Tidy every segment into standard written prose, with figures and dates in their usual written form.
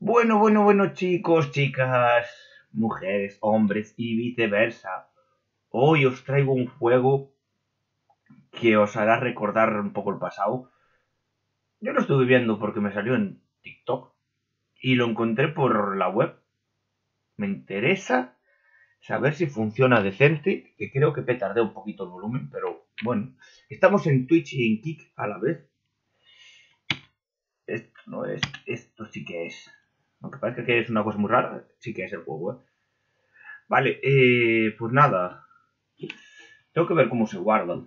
Bueno, chicos, chicas, mujeres, hombres y viceversa. Hoy os traigo un juego que os hará recordar un poco el pasado. Yo lo estuve viendo porque me salió en TikTok y lo encontré por la web. Me interesa saber si funciona decente, que creo que petardea un poquito el volumen, pero bueno. Estamos en Twitch y en Kick a la vez. Esto no es, esto sí que es. Aunque parezca que es una cosa muy rara, sí que es el juego, ¿eh? Vale, pues nada. Tengo que ver cómo se guarda.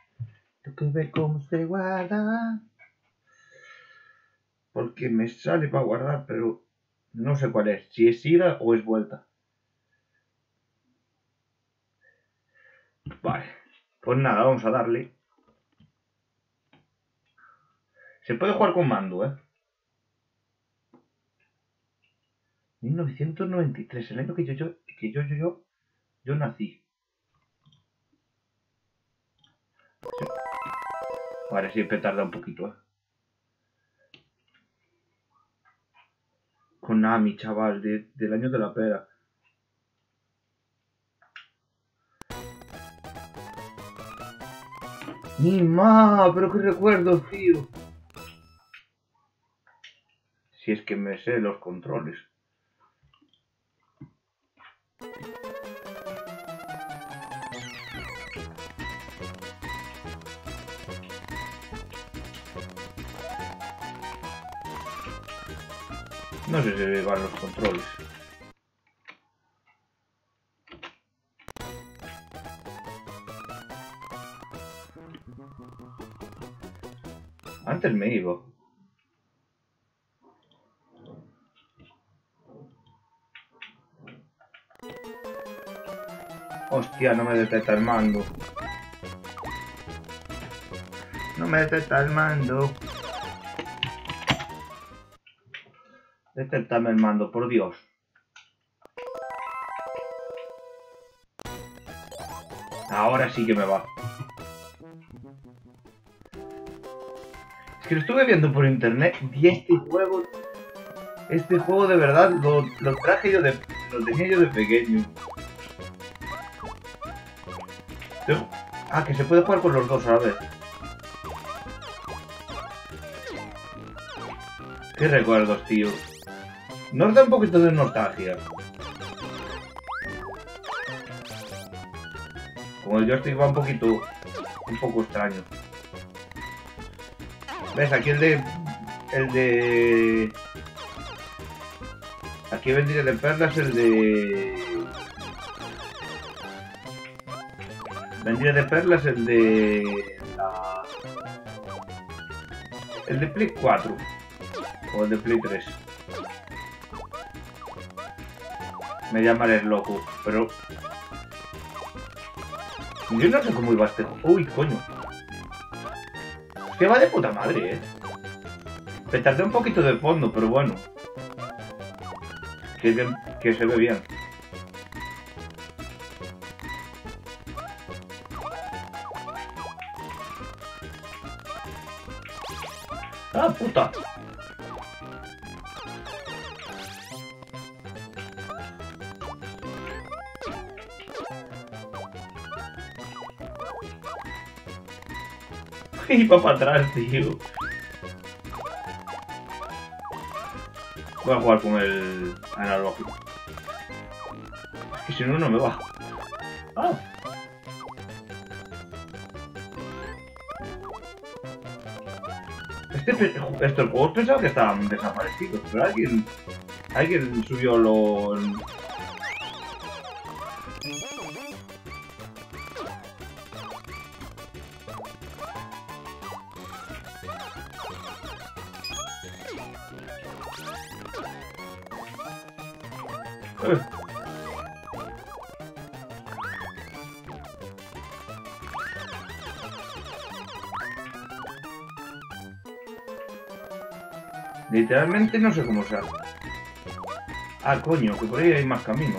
Porque me sale para guardar, pero no sé cuál es. Si es ida o es vuelta. Vale. Pues nada, vamos a darle. Se puede jugar con mando, ¿eh? 1993, el año que yo nací. Vale, siempre tarda un poquito, ¿eh? Konami, chaval, del año de la pera. ¡Ni ma! ¡Pero qué recuerdo, tío! Si es que me sé los controles. No sé si van los controles. Antes me iba. Hostia, no me detecta el mando. No me detecta el mando. Detéctame el mando, por Dios. Ahora sí que me va. Es que lo estuve viendo por internet y este juego de verdad lo traje yo lo tenía yo de pequeño. Ah, que se puede jugar con los dos a la vez. Qué recuerdos, tío. Nos da un poquito de nostalgia. Como el joystick va un poco extraño. ¿Ves? Aquí aquí vendría de perlas vendría de perlas el de Play 4 o el de Play 3. Me llamaré loco, pero yo no sé cómo iba este juego. Uy, coño. Que va de puta madre, Me tardé un poquito de fondo, pero bueno. Que se ve bien. ¡Ah, puta! Y va para atrás, tío. Voy a jugar con el analógico. Es que si no, no me va. ¡Ah! Estos juegos pensaba que estaban desaparecidos, pero alguien subió los... Literalmente no sé cómo se hace. Ah, coño, que por ahí hay más camino.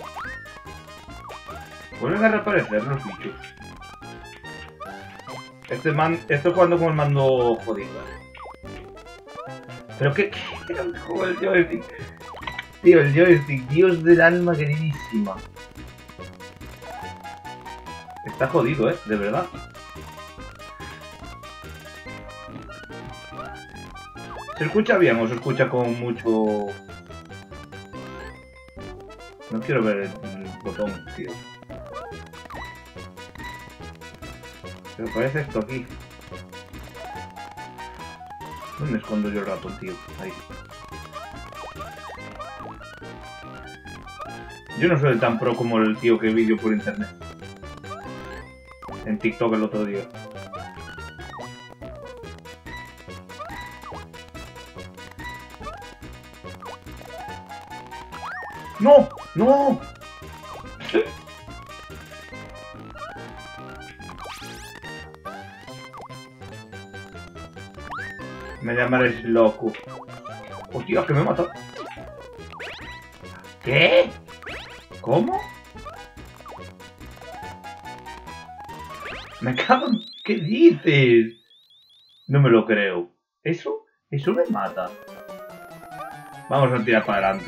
Vuelven a reaparecer los bichos. Esto es cuando con el mando jodido. Pero qué juego el joystick. Tío, el joystick, Dios del alma queridísima. Está jodido, de verdad. ¿Se escucha bien o se escucha con mucho...? No quiero ver el botón, tío. Pero parece esto aquí. ¿Dónde escondo yo el ratón, tío? Ahí. Yo no soy tan pro como el tío que vi yo por internet. En TikTok el otro día. ¡No! ¡No! Me llamaré loco. ¡Hostia, que me mata! ¿Qué? ¿Cómo? Me cago en... ¿Qué dices? No me lo creo. ¿Eso? Eso me mata. Vamos a tirar para adelante.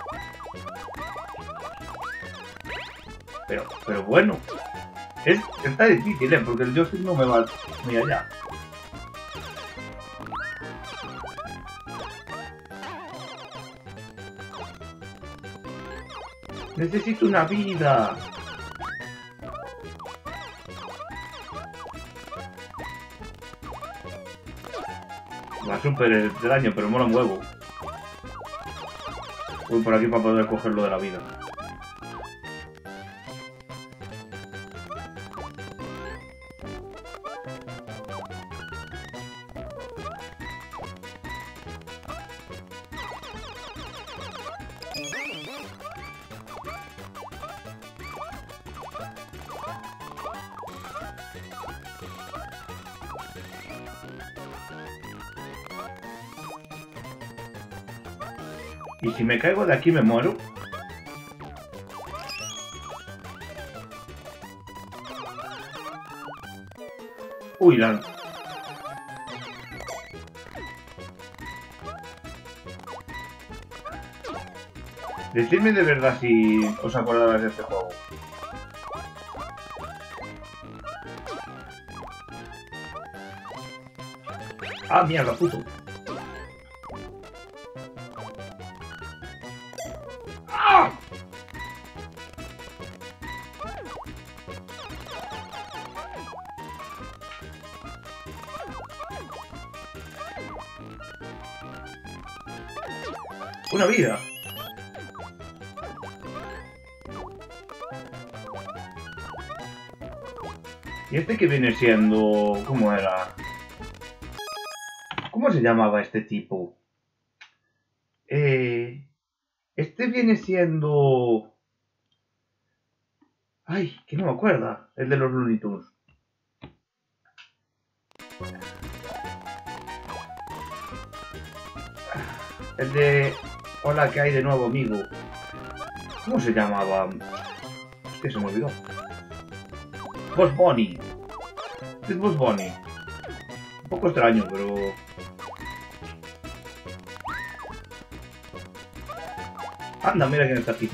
Pero bueno. Está difícil, porque el joystick no me va muy allá. Necesito una vida. Va súper extraño, pero mola un huevo. Voy por aquí para poder cogerlo de la vida. Y si me caigo de aquí me muero. Uy, la... Decidme de verdad si os acordabais de este juego. Ah, mierda, puto. ¡Ah! Una vida. ¿Y este que viene siendo... ¿Cómo era? ¿Cómo se llamaba este tipo? Este viene siendo... Ay, que no me acuerdo. El de los Looney Tunes. El de... Hola, ¿qué hay de nuevo, amigo? ¿Cómo se llamaba? Es que se me olvidó. Bugs Bunny. Es Bugs Bunny. Un poco extraño, pero... Anda, mira quién está aquí.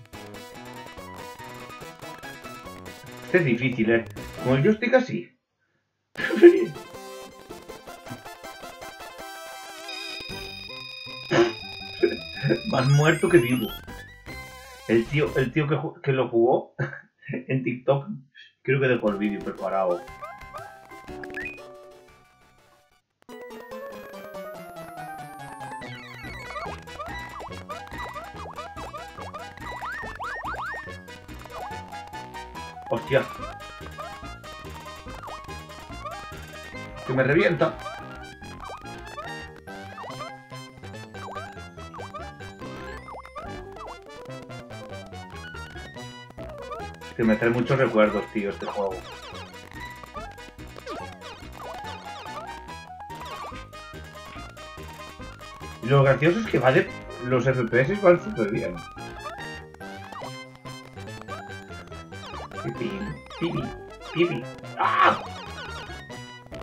Este es difícil, Con el joystick así. Más muerto que vivo. El tío que lo jugó en TikTok, creo que dejó el vídeo preparado. Hostia. Que me revienta. Que me trae muchos recuerdos, tío, este juego. Y lo gracioso es que vale, los FPS van súper bien. Pipi, pipi, pipi. ¡Ah!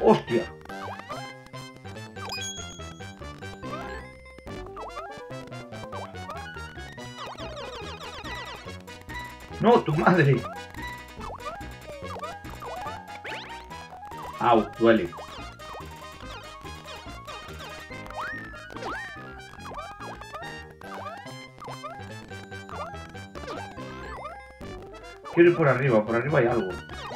¡Hostia! ¡No, tu madre! ¡Au! Duele. Quiero ir por arriba hay algo.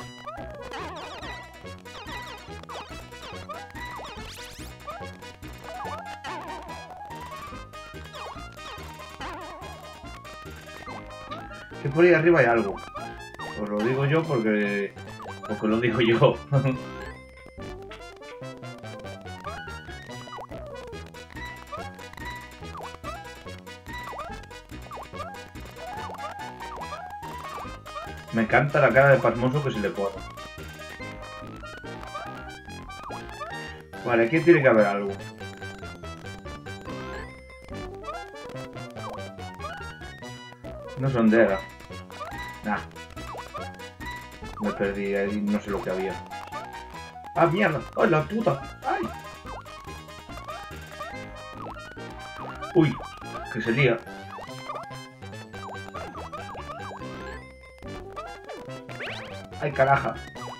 Que por ahí arriba hay algo. Os lo digo yo porque lo digo yo. Me encanta la cara de pasmoso que se le pone. Vale, aquí tiene que haber algo. No son de era. Nah. Me perdí ahí, no sé lo que había. ¡Ah, mierda! ¡Ay, la puta! ¡Ay! ¡Uy! Que se lía. ¡Ay, caraja!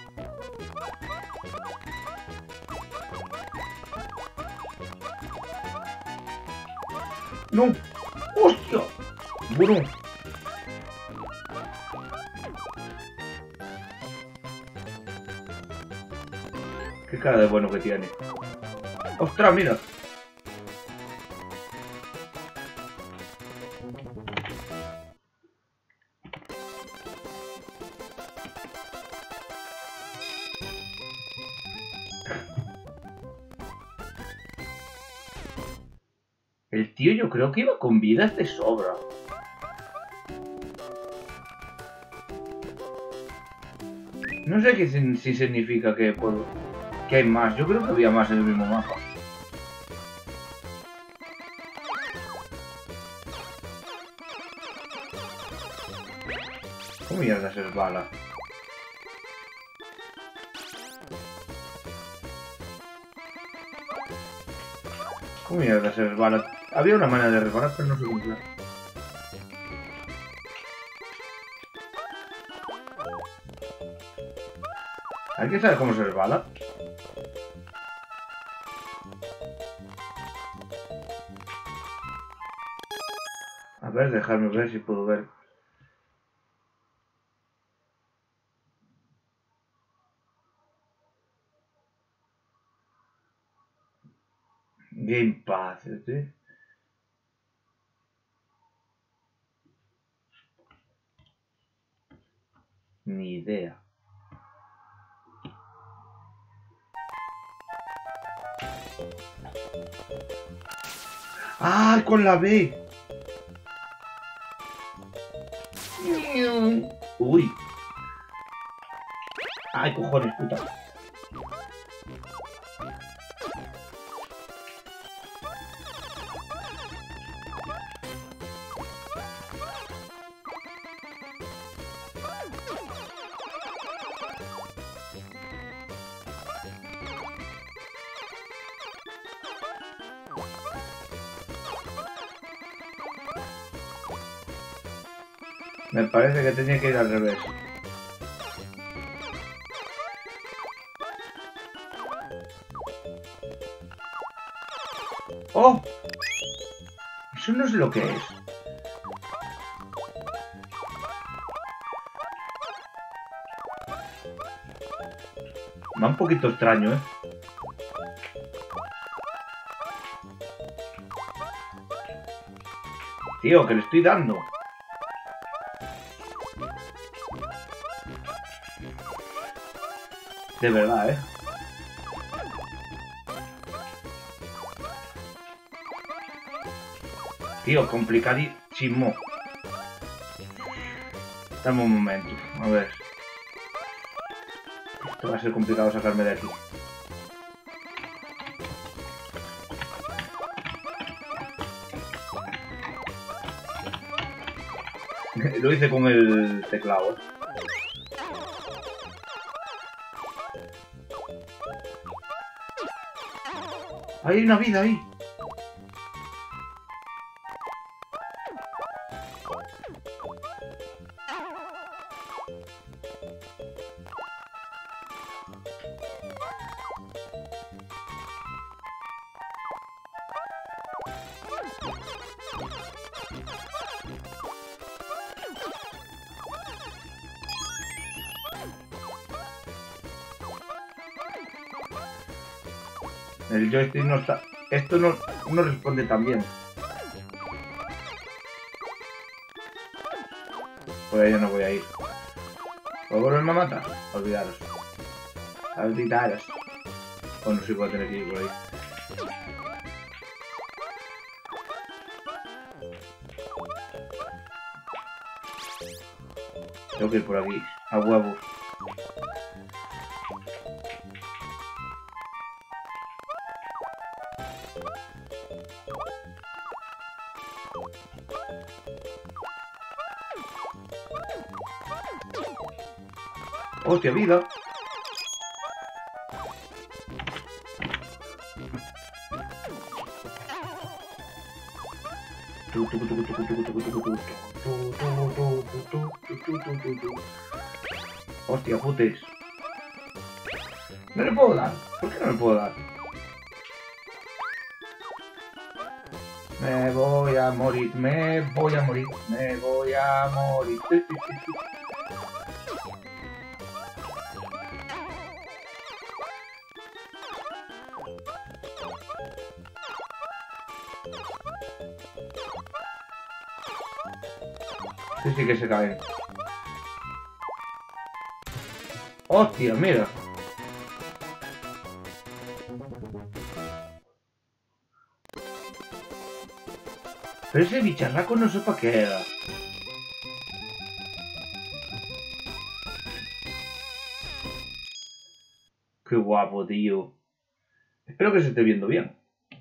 ¡No! ¡Hostia! Bueno. Qué cara de bueno que tiene. ¡Ostras, mira! El tío yo creo que iba con vidas de sobra. No sé qué si significa que hay más. Yo creo que había más en el mismo mapa. ¿Cómo mierda se resbala? ¿Cómo mierda se resbala? Había una manera de resbalar, pero no sé cómo era. ¿Alguien sabe cómo se resbala? A ver, dejadme ver si puedo ver. Gamepad, ¿sí? Ni idea. ¡Ah! ¡Con la B! ¡Uy! ¡Ay, cojones, puta! Me parece que tenía que ir al revés. ¡Oh! Eso no es lo que es. Va un poquito extraño, ¿eh? Tío, que le estoy dando. De verdad, ¿eh? Tío, complicadísimo. Dame un momento, a ver. Esto va a ser complicado sacarme de aquí. Lo hice con el teclado, ¿eh? Hay una vida ahí. El joystick no está... Esto no responde tan bien. Por ahí yo no voy a ir. ¿Puedo volverme a matar? Olvidaros. Olvidaros. Bueno, sí puedo tener que ir por ahí. Tengo que ir por aquí. A huevo. ¡Hostia, vida! ¡Hostia, putes! No le puedo dar. ¿Por qué no le puedo dar? Me voy a morir, me voy a morir, me voy a morir. Sí que se caen. ¡Hostia, mira! Pero ese bicharraco no sé para qué era. Qué guapo, tío. Espero que se esté viendo bien.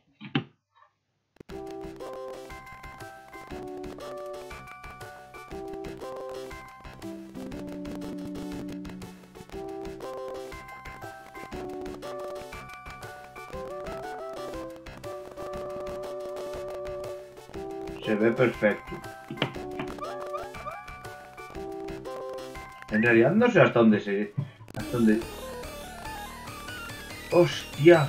Se ve perfecto. En realidad no sé hasta dónde se... Hasta dónde... ¡Hostia!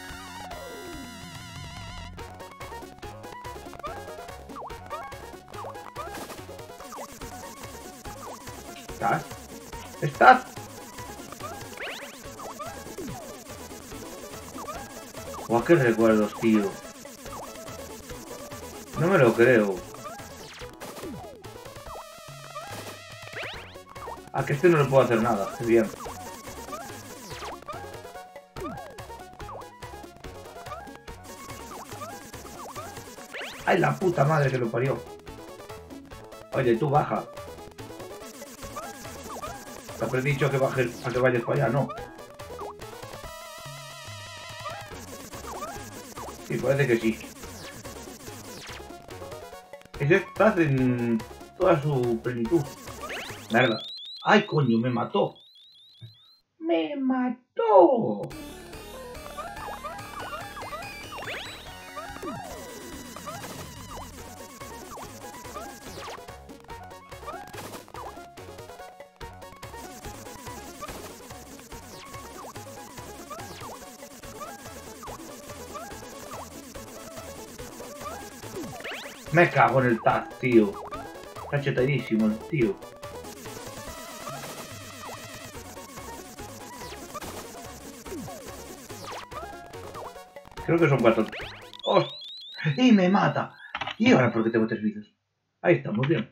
¿Estás? ¿Estás? ¡Guau, qué recuerdos, tío! No me lo creo. A que este no le puedo hacer nada. Qué bien. ¡Ay, la puta madre que lo parió! Oye, tú baja. Te habré dicho que bajes a que vayas para allá, ¿no? Sí, parece que sí. Ese está en toda su plenitud. Merda. ¡Ay, coño! ¡Me mató! ¡Me mató! Me cago en el tag, tío. Está chetadísimo el tío. Creo que son 4. ¡Oh! ¡Y me mata! ¿Y ahora por qué tengo 3 vidas? Ahí estamos, bien.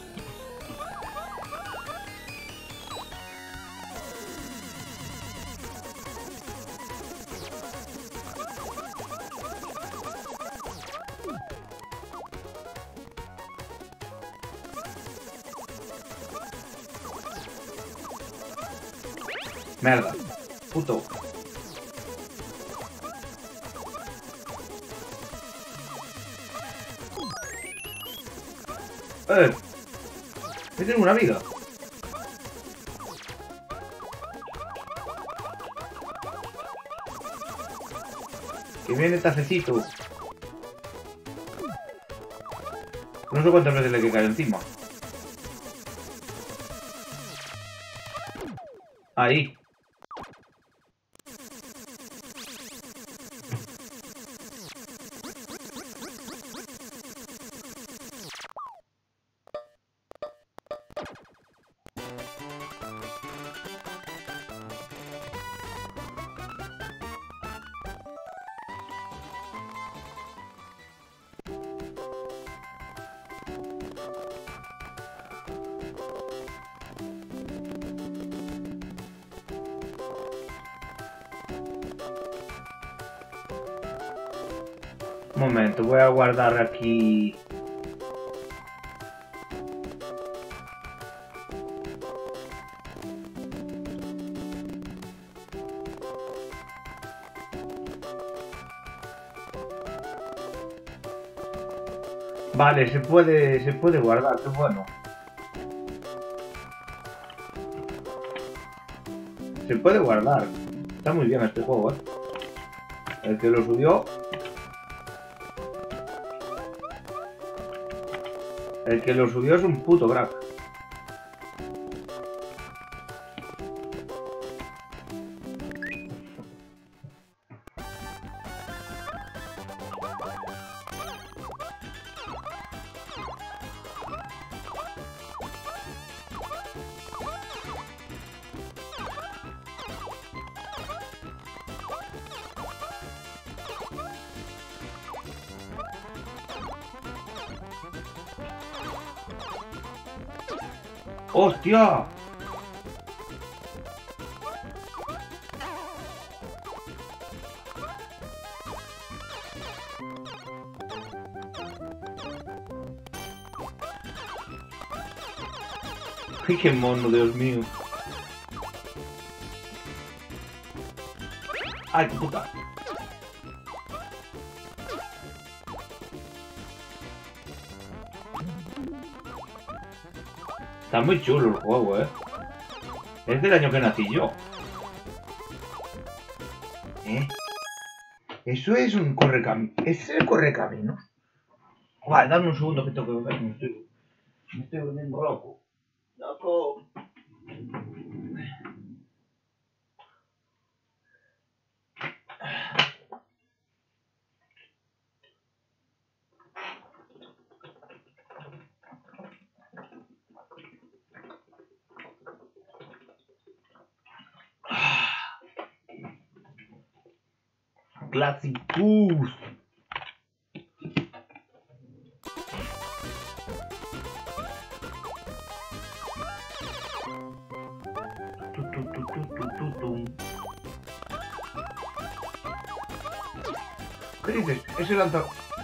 Merda. Puto. Me tengo una vida. Que viene tacecito. No sé cuántas veces le hay que caer encima. Ahí. Un momento, voy a guardar aquí. Vale, se puede guardar, qué bueno. Se puede guardar. Está muy bien este juego, El que lo subió. El que lo subió es un puto crack. ¡Hostia! ¡Ay, qué mono, Dios mío! ¡Ay, qué puta! Está muy chulo el juego, Es del año que nací yo. Eso es un correcaminos. ¿Es el correcaminos? Vale, dame un segundo que tengo que ver. Me estoy volviendo loco. ¡Loco! Classic Boost. ¿Qué dices? Ese lanza...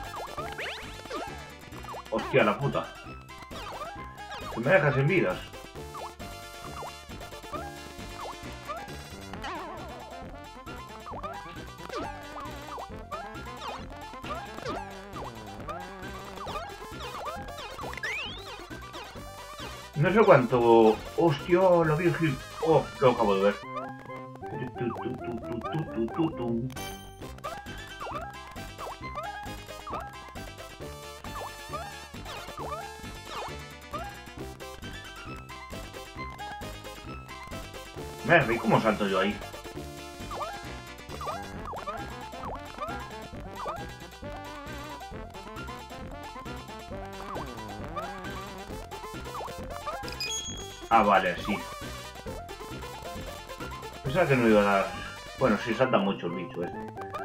Hostia, la puta. Que me dejas en vidas. No sé cuánto... Hostia, lo vi. Oh, lo acabo de ver. ¿Veis cómo salto yo ahí? Ah, vale, sí. Pensaba que no iba a dar... Bueno, sí, salta mucho el bicho este.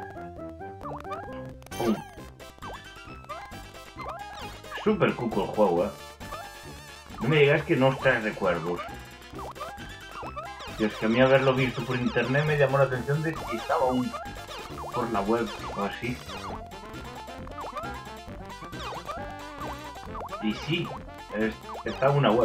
Súper cuco el juego, No me digas que no os trae recuerdos. Y es que a mí haberlo visto por internet me llamó la atención de que estaba aún por la web o así. Y sí, está en una web.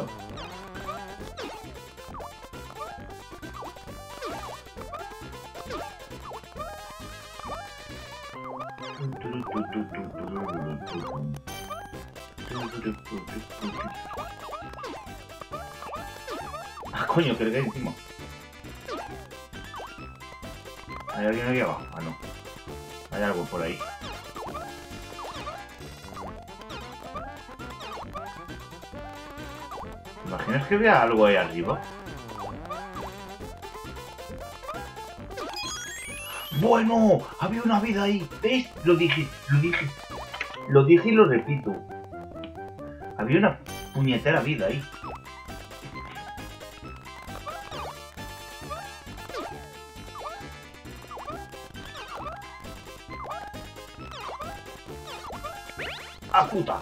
Ah, coño, que le cae encima. ¿Hay alguien aquí abajo? Ah, no. Hay algo por ahí. ¿Te imaginas que vea algo ahí arriba? Bueno, había una vida ahí. ¿Ves? Lo dije y lo repito. Había una puñetera vida ahí. ¡Ah, puta!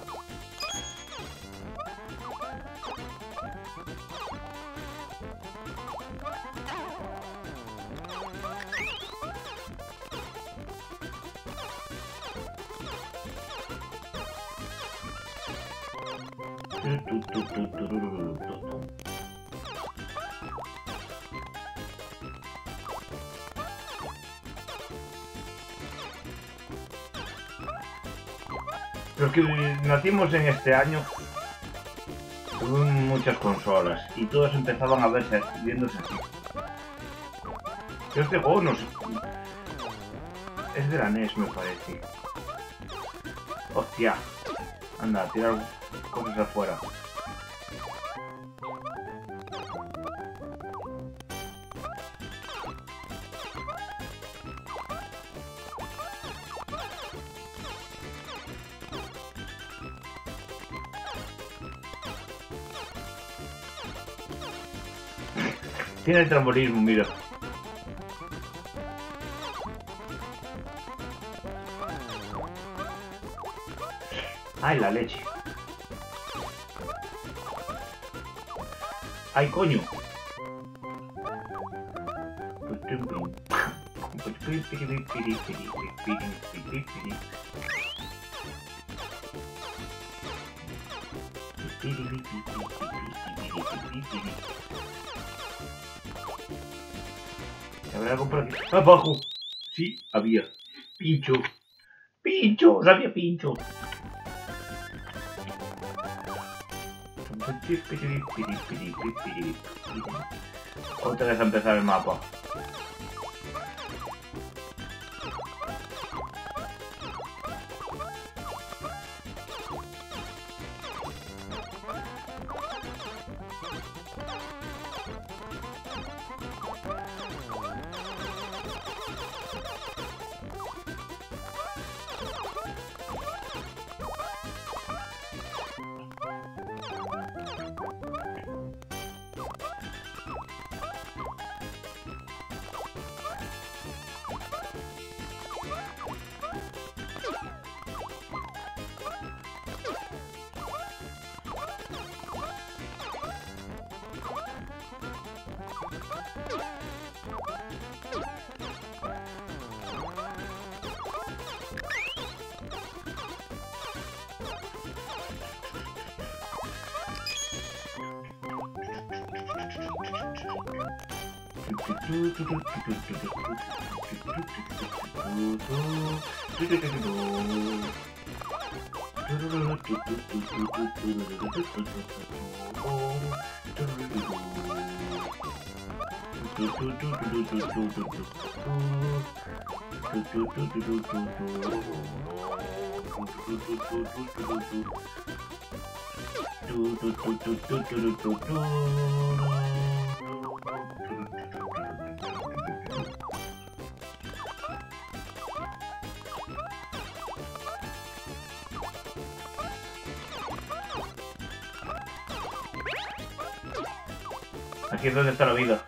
Los que nacimos en este año tuvieron muchas consolas y todas empezaban a viéndose así. Este juego no sé. Es de la NES, me parece. Hostia. Anda, tirar cosas afuera. Tiene el trambolismo, mira. ¡Ay, la leche! ¡Ay, coño! ¿Habrá algo por aquí? ¡Abajo! Sí, había. ¡Pincho! ¡Pincho! ¡Había pincho! Otra vez a empezar el mapa. Aquí es donde está la vida.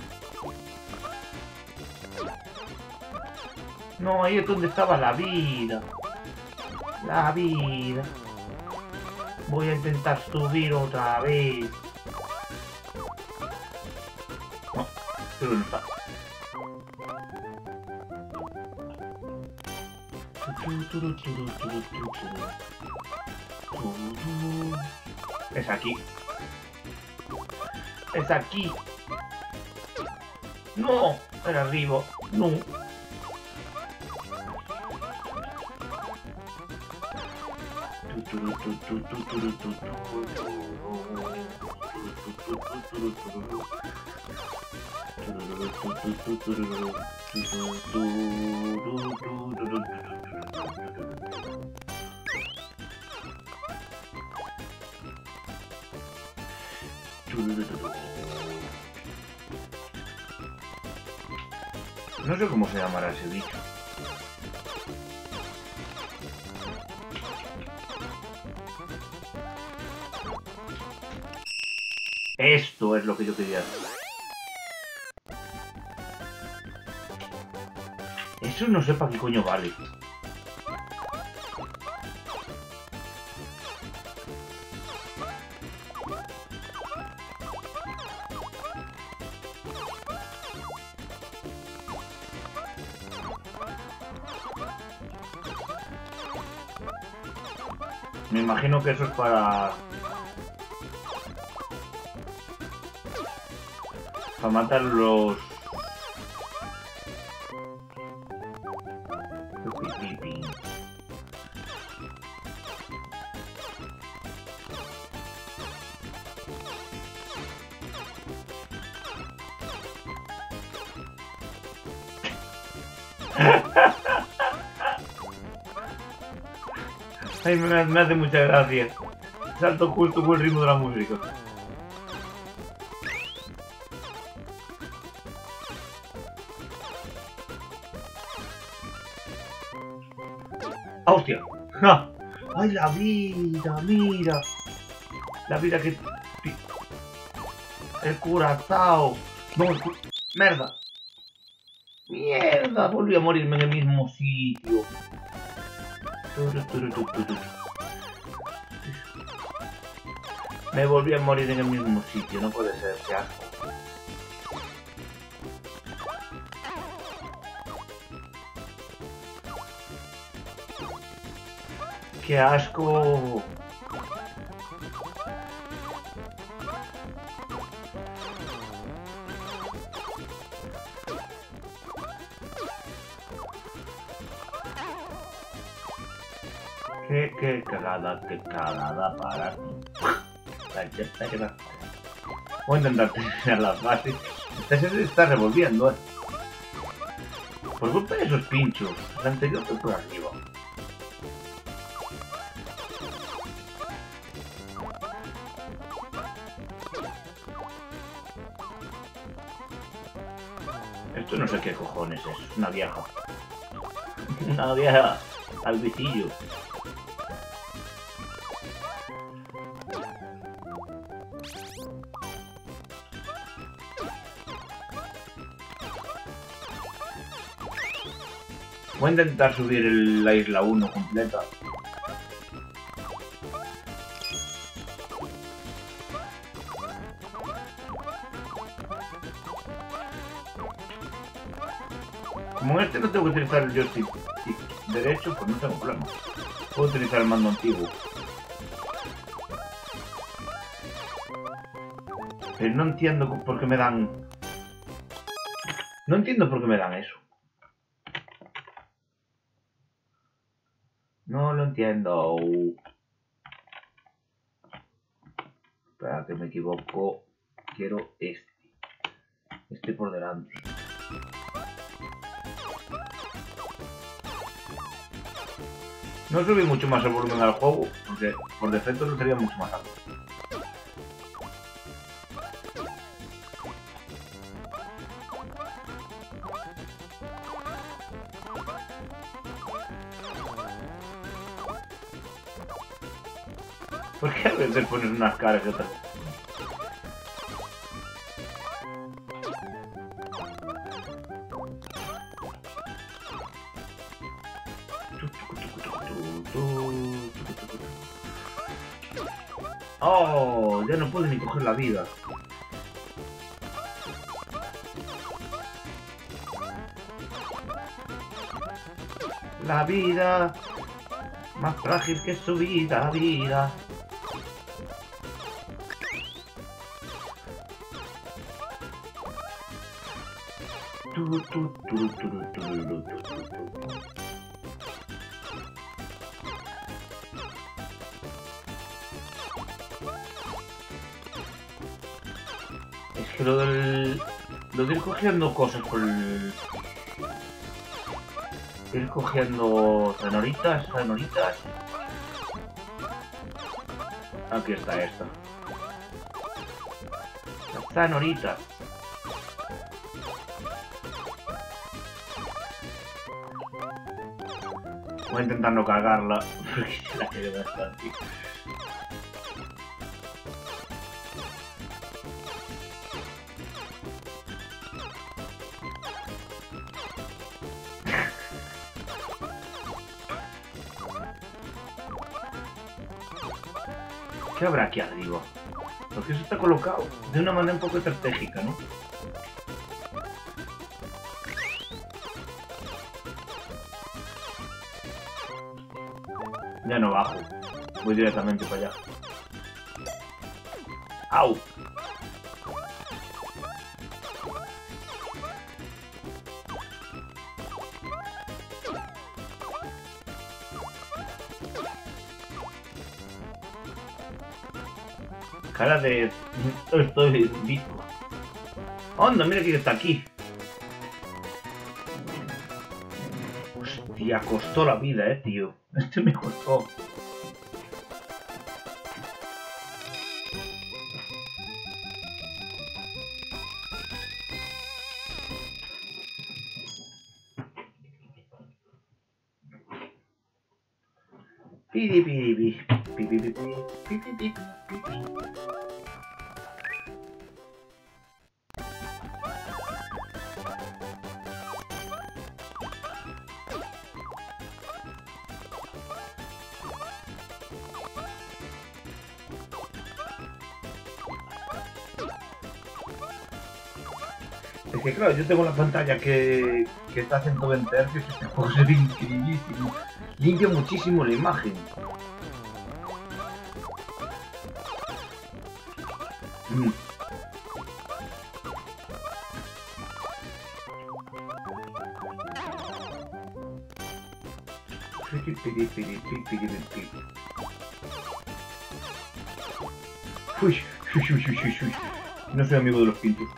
No, ahí es donde estaba la vida. La vida. Voy a intentar subir otra vez. No, pero no está. Es aquí. Es aquí. No, era arriba. No. No sé cómo se llamará ese bicho. Esto es lo que yo quería hacer. Eso no sé para qué coño vale. Me imagino que eso es para matar los... Ay, me hace mucha gracia. Salto justo con el ritmo de la música. ¡Ah, hostia! ¡Ja! ¡Ay, la vida! ¡Mira! La vida que... El curazao. No, ¡merda! ¡Mierda! Volví a morirme en el mismo sitio. Me volví a morir en el mismo sitio. No puede ser, qué asco. ¡Qué asco! Qué cagada para ti. Voy a intentar terminar la fase. Esta se está revolviendo, por culpa de esos pinchos. El anterior fue por arriba. Esto no sé qué cojones es. Una vieja. Una vieja al visillo. Voy a intentar subir la isla 1 completa. Como en este no tengo que utilizar el joystick derecho, pues no tengo problema. Puedo utilizar el mando antiguo. Pero no entiendo por qué me dan... No entiendo por qué me dan eso. No lo entiendo. Espera que me equivoco. Quiero este. Este por delante. No subí mucho más el volumen al juego, porque por defecto lo sería mucho más alto. ¿Por qué a veces pones unas caras y otras? Oh, ya no puedo ni coger la vida. La vida, más frágil que su vida. Es que lo de ir cogiendo cosas por el... Ir cogiendo zanoritas. Aquí está esta. Zanorita. Voy a intentar no cagarla, porque se la quiero bastante. ¿Qué habrá aquí arriba? Porque eso está colocado de una manera un poco estratégica, ¿no? Ya no bajo. Voy directamente para allá. ¡Au! Cara de... Estoy vivo. ¡Onda! Mira quién está aquí. Hostia, costó la vida, tío. Este me costó. Pidi, pidi, pidi. Pidi, pidi, pidi, pidi, pidi. Es que claro, yo tengo la pantalla que está a 120 Hz, este juego se ve increíblísimo. Limpia muchísimo la imagen. Uy, uy, uy, uy, uy, uy. No soy amigo de los pinchos.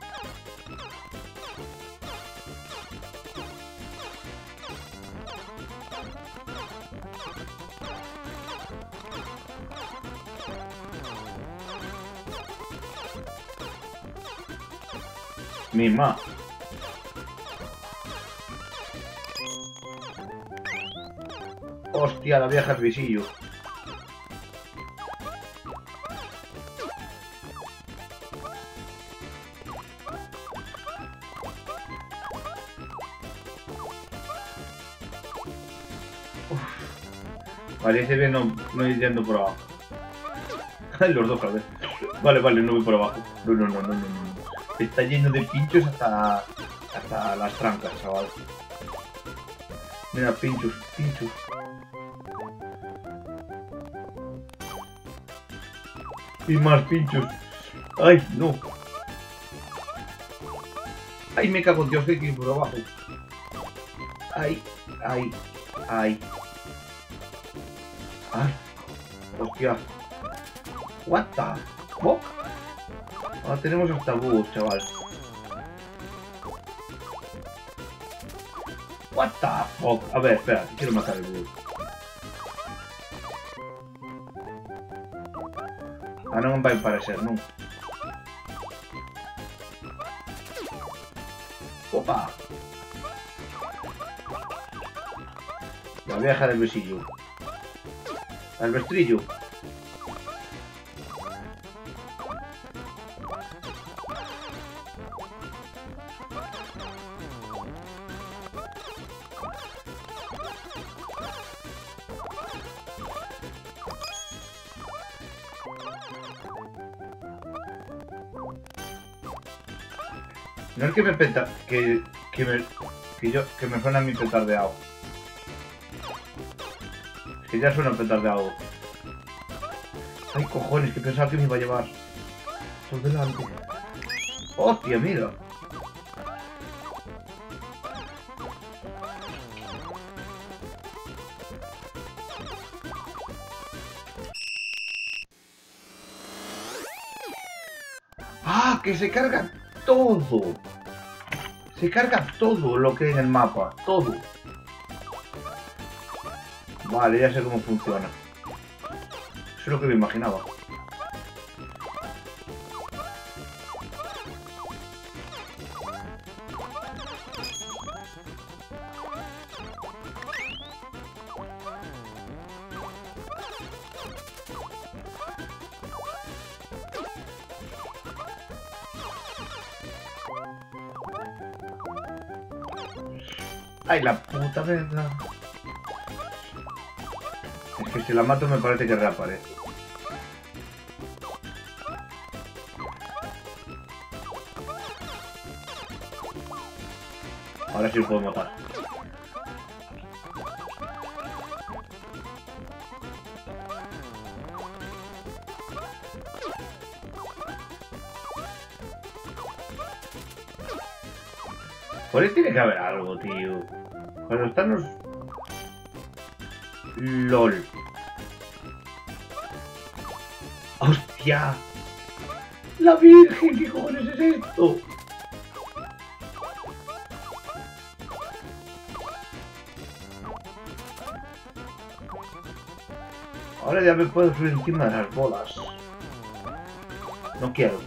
Misma. Hostia, la vieja es visillo. Vale, ese bien no ir yendo por abajo. Los dos a ver. Vale, vale, no voy por abajo. No. Está lleno de pinchos hasta las trancas, chaval. Mira, pinchos. Y más pinchos. ¡Ay, no! ¡Ay, me cago en Dios, que hay que ir por abajo! ¡Ay! ¡Ay! ¡Hostia! What the fuck? Ahora tenemos hasta búhos, chaval. What the fuck? A ver, espera, quiero matar el búho. Ah, no me va a parecer, no. ¡Opa! La vieja del besillo. Al vestrillo. No es que me peta... que me suena a mi petardeado. Es que ya suena petardeado. Ay, cojones, que pensaba que me iba a llevar. Por delante. ¡Hostia, mira! ¡Ah! ¡Que se carga todo! Se carga todo lo que hay en el mapa. Todo. Vale, ya sé cómo funciona. Eso es lo que me imaginaba. ¡Ay, la puta verga! Es que si la mato me parece que reaparece. Ahora sí lo puedo matar. Por ahí tiene que haber algo, tío. Cuando están los... LOL. ¡Hostia! ¡La Virgen! ¿Qué cojones es esto? Ahora ya me puedo subir encima de las bolas. No quiero.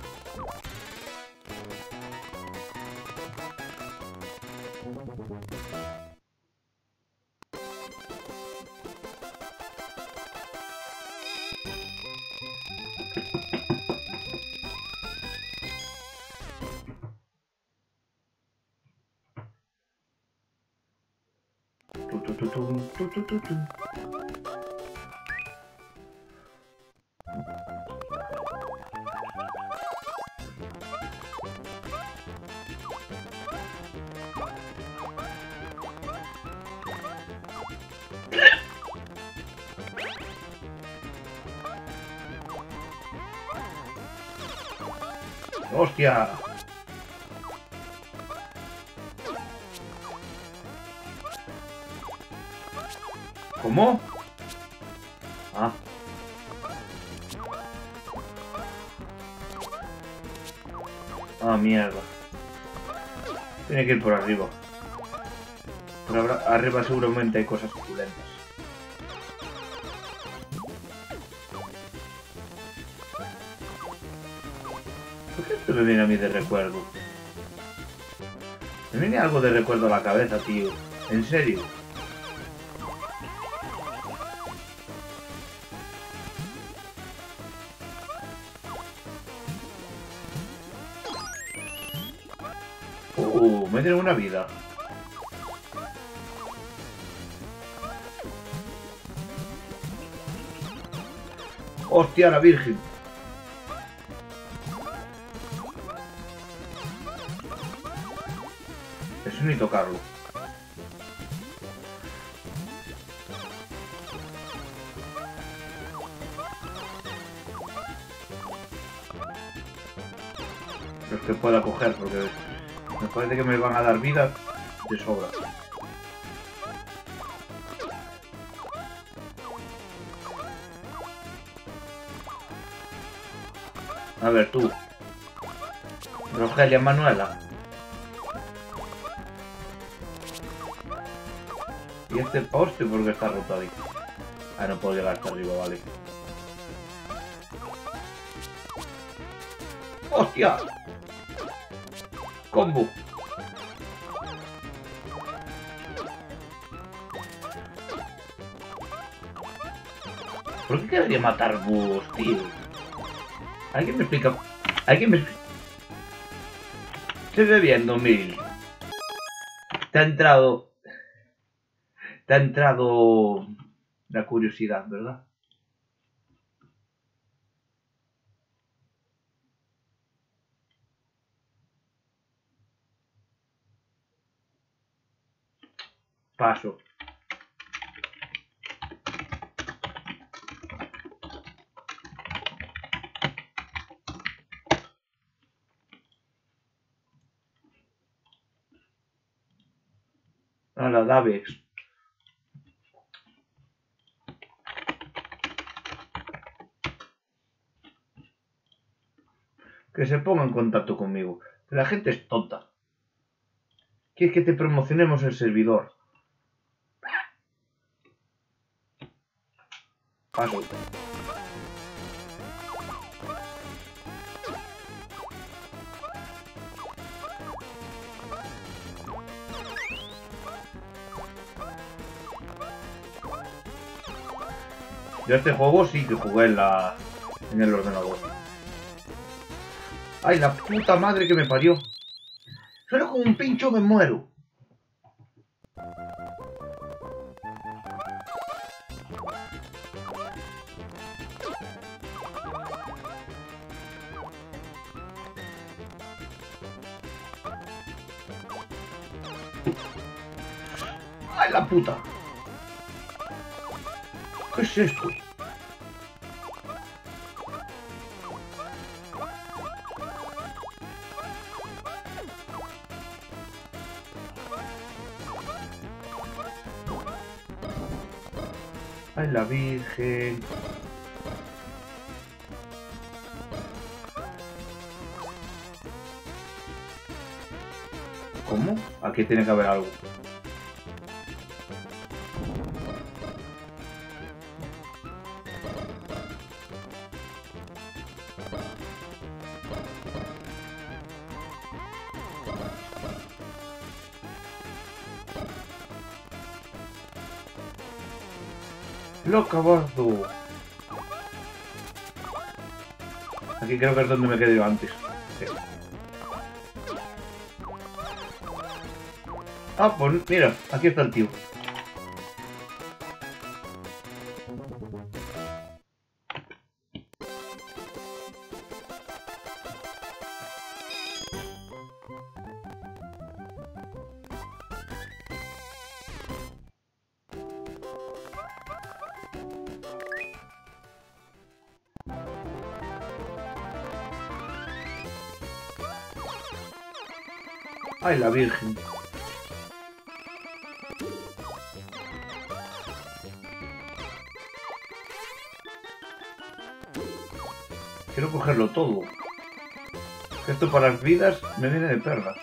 ¡Hostia! ¿Cómo? Ah. Ah, mierda. Tiene que ir por arriba. Por arriba seguramente hay cosas suculentas. ¿Por qué esto me viene a mí de recuerdo? Me viene algo de recuerdo a la cabeza, tío. ¿En serio? Me tiene una vida. ¡Hostia, la Virgen! Eso ni tocarlo. Los que pueda coger, porque me parece que me van a dar vida de sobra. A ver, tú. Rogelia Manuela. Y este poste porque está roto ahí. Ah, no puedo llegar hasta arriba, vale. ¡Hostia! Combo. ¿Por qué debería matar búhos, tío? ¿Alguien me explica? ¿Alguien me explica? Estoy bebiendo 1000. Te ha entrado... Te ha entrado... la curiosidad, ¿verdad? Paso. A la Davex. Que se ponga en contacto conmigo. La gente es tonta. ¿Quieres que te promocionemos el servidor? Paso. Yo este juego sí que jugué en el ordenador. ¡Ay, la puta madre que me parió! Solo con un pincho me muero. ¡Ay, la puta! ¿Qué es esto? ¡Ay, la Virgen! ¿Cómo? Aquí tiene que haber algo. ¡Loca, bardo! Aquí creo que es donde me quedé yo antes. Ah, pues mira, aquí está el tío. ¡Ay, la Virgen! Quiero cogerlo todo. Esto para las vidas me viene de perlas.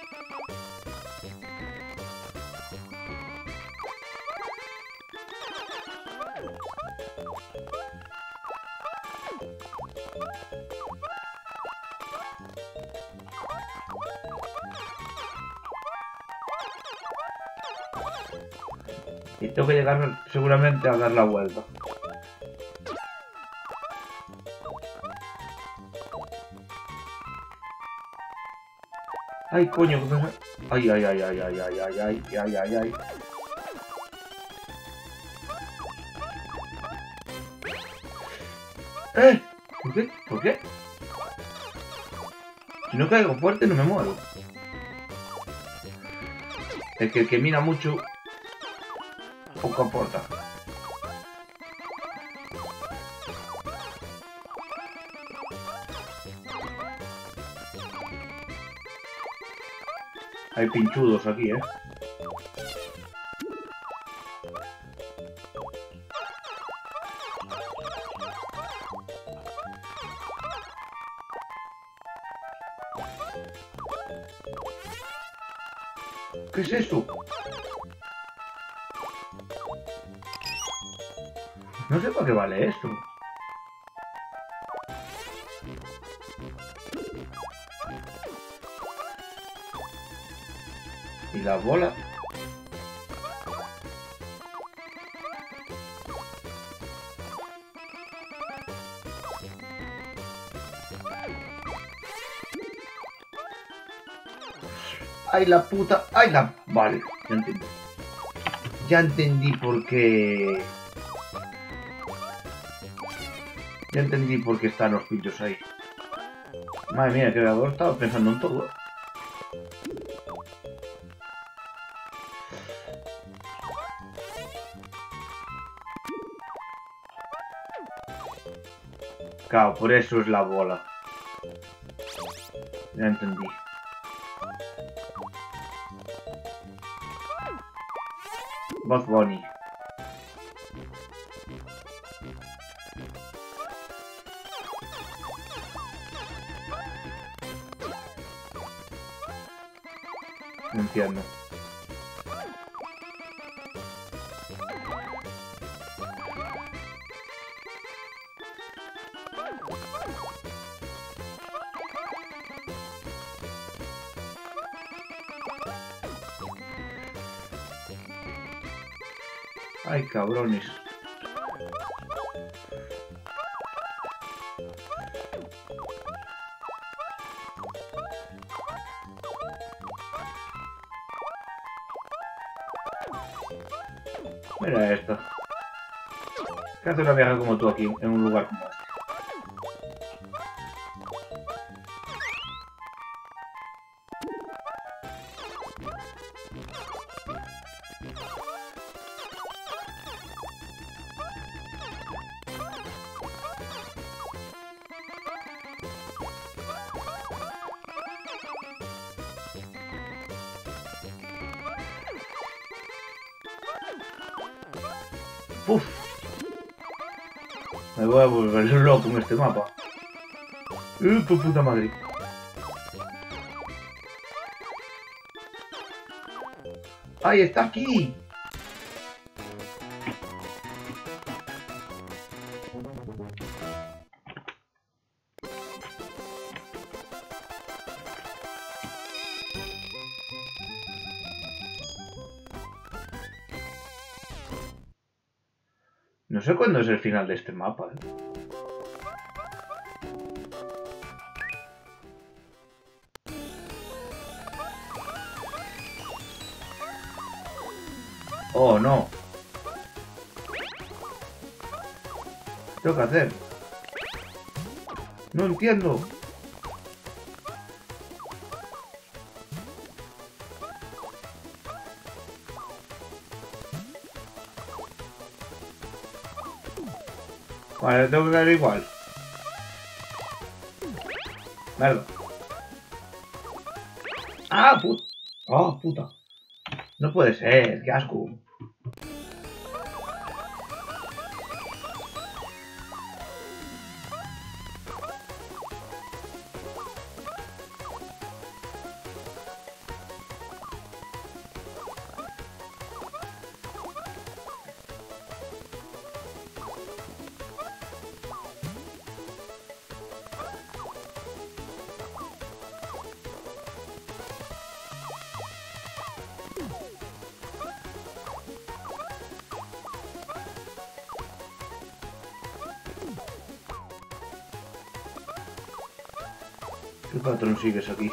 Y tengo que llegar seguramente a dar la vuelta. Ay, coño, ay, ay, ay, ay, ay, ay, ay, ay, ay, ay, ay. ¿Por qué? ¿Por qué? Si no caigo fuerte no me muero. Es que el que mira mucho poco aporta. Hay pinchudos aquí, ¿eh? ¿Qué es eso? No sé para qué vale esto. Y la bola. ¡Ay, la puta! ¡Ay, la! Vale, ya entendí. Ya entendí por qué... Ya entendí por qué están los pinchos ahí. Madre mía, el creador estaba pensando en todo. Claro, por eso es la bola. Ya entendí. Buzz Bunny. No entiendo. Ay, cabrones. Mira esto. ¿Qué hace una vieja como tú aquí, en un lugar como este? Uf. Me voy a volver loco en este mapa. Puta madre. ¡Ay, está aquí! No sé cuándo es el final de este mapa, ¿eh? Oh, no. ¿Qué tengo que hacer? No entiendo. Vale, tengo que caer igual. Merda. ¡Ah, puta! ¡Oh, puta! No puede ser, qué asco. ¿Qué patrón sigues aquí?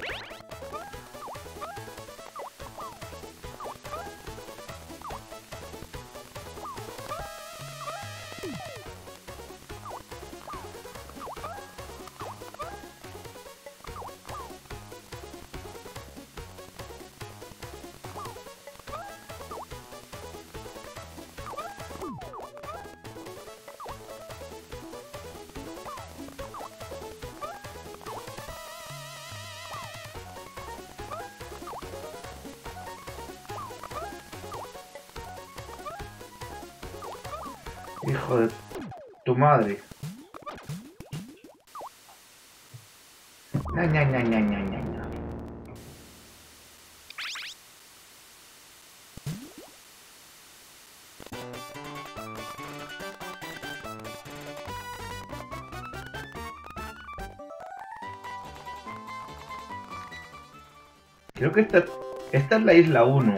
Hijo de tu madre. Ña. Creo que esta es la isla 1.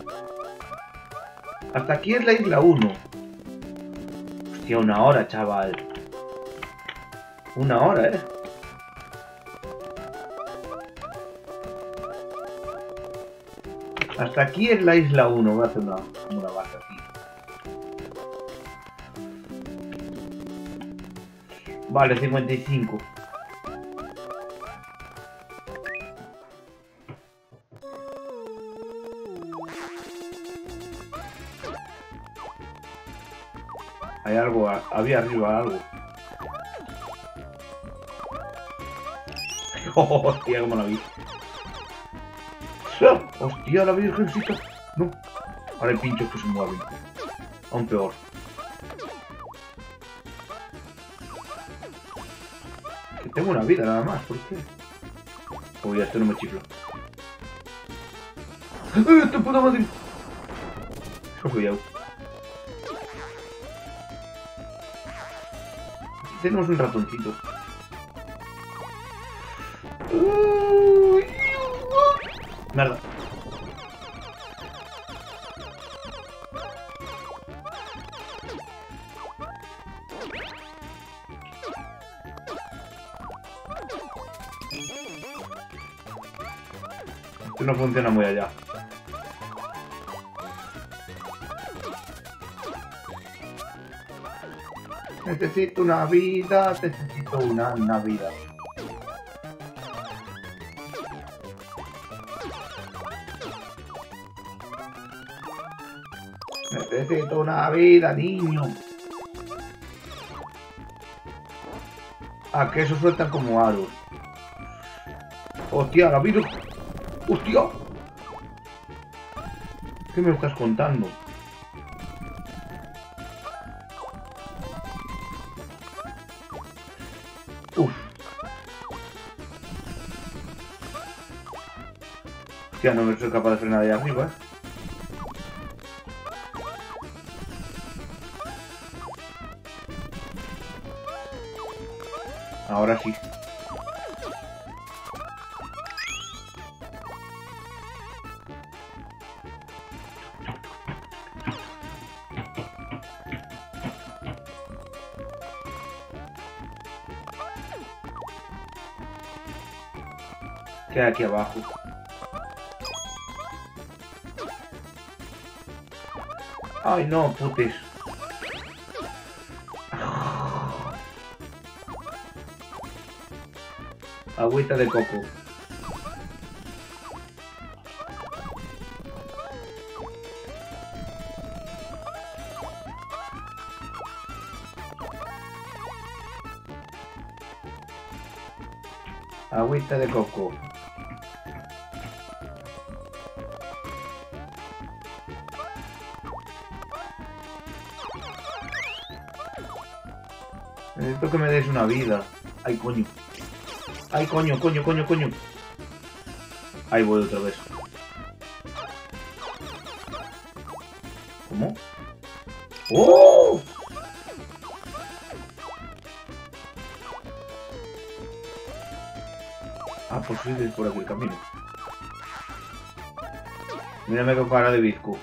Hasta aquí es la isla 1. Hostia, 1 hora, chaval. 1 hora, Hasta aquí es la isla 1. Voy a hacer una base aquí. Vale, 55. Hay algo, había arriba algo. Hostia, como la vi. Hostia, la virgencita. No. Ahora hay pinchos que se mueven. Aún peor. Que tengo una vida nada más, ¿por qué? Uy, esto no me chifla. ¡Te puta madre! Cuidado. Tenemos un ratoncito. Merda. Esto no funciona muy allá. Necesito una vida, necesito una Navidad. Necesito una vida, niño. Ah, que eso sueltan como aros. Hostia, la vida. Hostia. ¿Qué me estás contando? Hostia, no me soy capaz de frenar ahí arriba, Ahora sí. Queda aquí abajo. Ay no, putes. Agüita de coco. Agüita de coco. Necesito que me des una vida. Ay, coño. Ay, coño. Ahí voy otra vez. ¿Cómo? ¡Oh! Ah, pues sí, es por aquí el camino. Mírame con cara de bizco.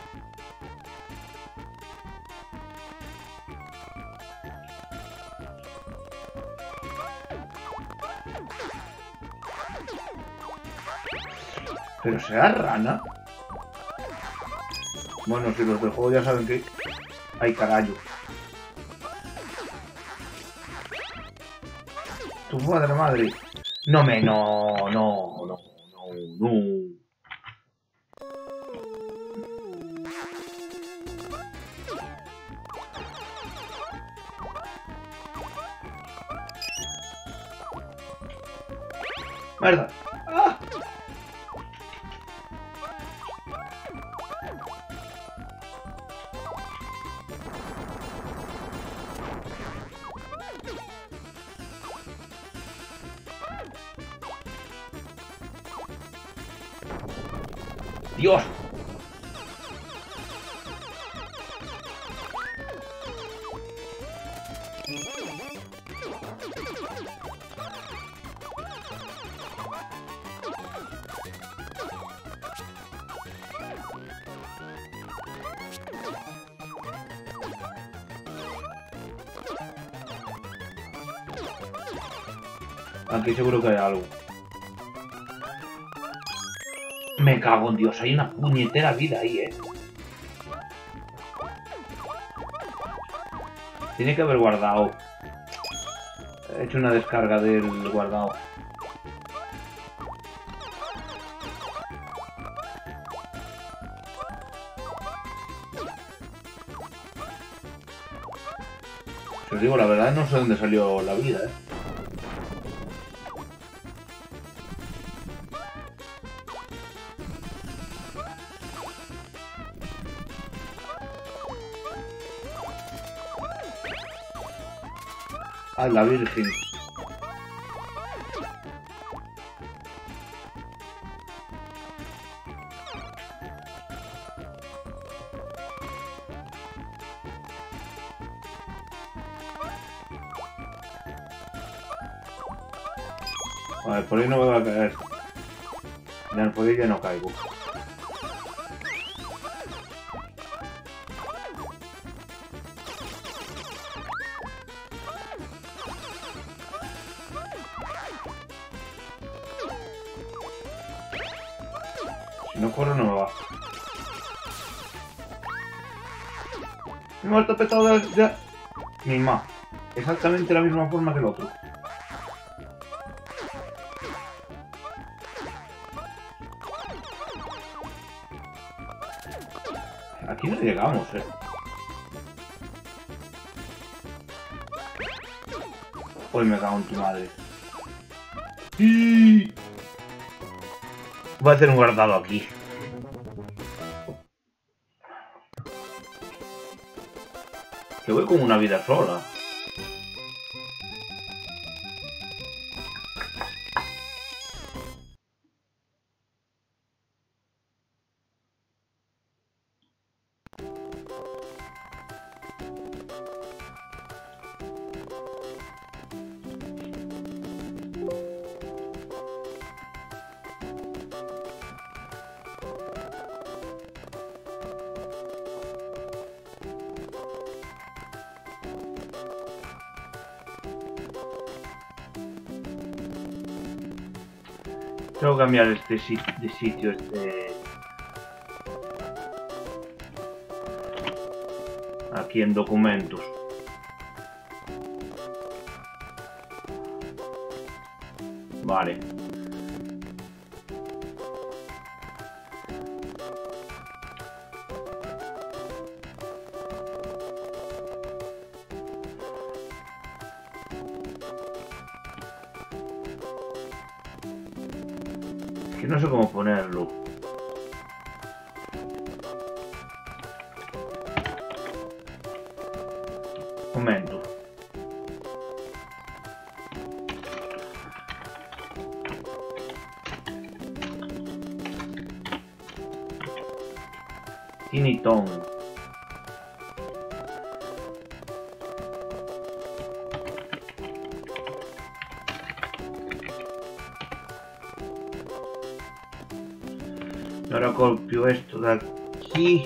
¿Pero será rana? Bueno, si los del juego ya saben que... ¡Ay, carajo! ¡Tu madre! No. ¡Mierda! ¡Ah! ¡Dios! Aquí seguro que hay algo. Me cago en Dios, hay una puñetera vida ahí, Tiene que haber guardado. He hecho una descarga del guardado. Si os digo la verdad, no sé dónde salió la vida, Ah, la Virgen. Vale, por ahí no me va a caer. Ya por ahí ya no caigo. Si no corro no me va. Me he vuelto petado de... Misma. Exactamente la misma forma que el otro. Aquí no llegamos, Hoy me cago en tu madre. ¡Sí! Voy a hacer un guardado aquí. Que voy con una vida sola. Tengo que cambiar este de sitio, aquí en documentos. Vale. Es que no sé cómo ponerlo. Momento. Tinitón. Y ahora copio esto de aquí.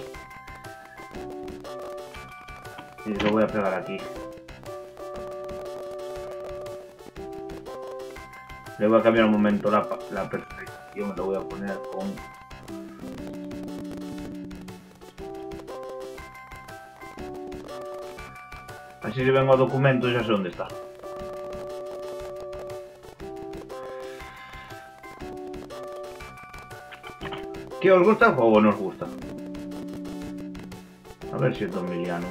Y lo voy a pegar aquí. Le voy a cambiar un momento la perfección. Lo voy a poner con... Así si vengo a documentos ya sé dónde está. ¿Qué os gusta el juego o no os gusta? A ver si es domiliano.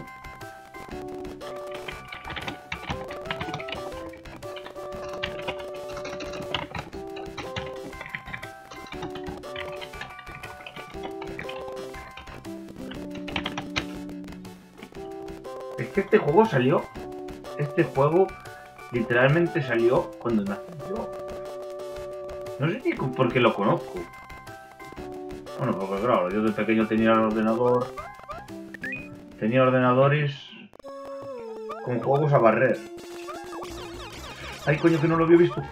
Es que este juego salió... Este juego literalmente salió cuando nací yo. No sé ni por qué lo conozco. Bueno, porque claro, yo de pequeño tenía el ordenador. Tenía ordenadores con juegos a barrer. Ay, coño, que no lo había visto.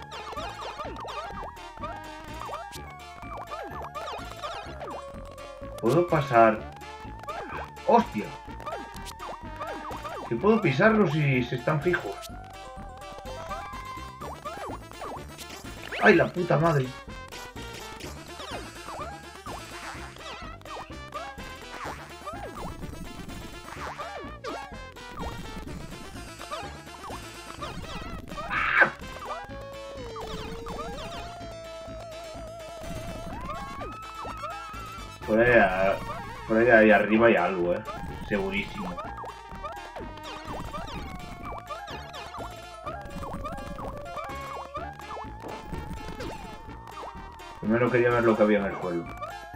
¿Puedo pasar? ¡Hostia! Que puedo pisarlos si se están fijos. ¡Ay, la puta madre! Por ahí arriba hay algo, segurísimo. Primero quería ver lo que había en el suelo.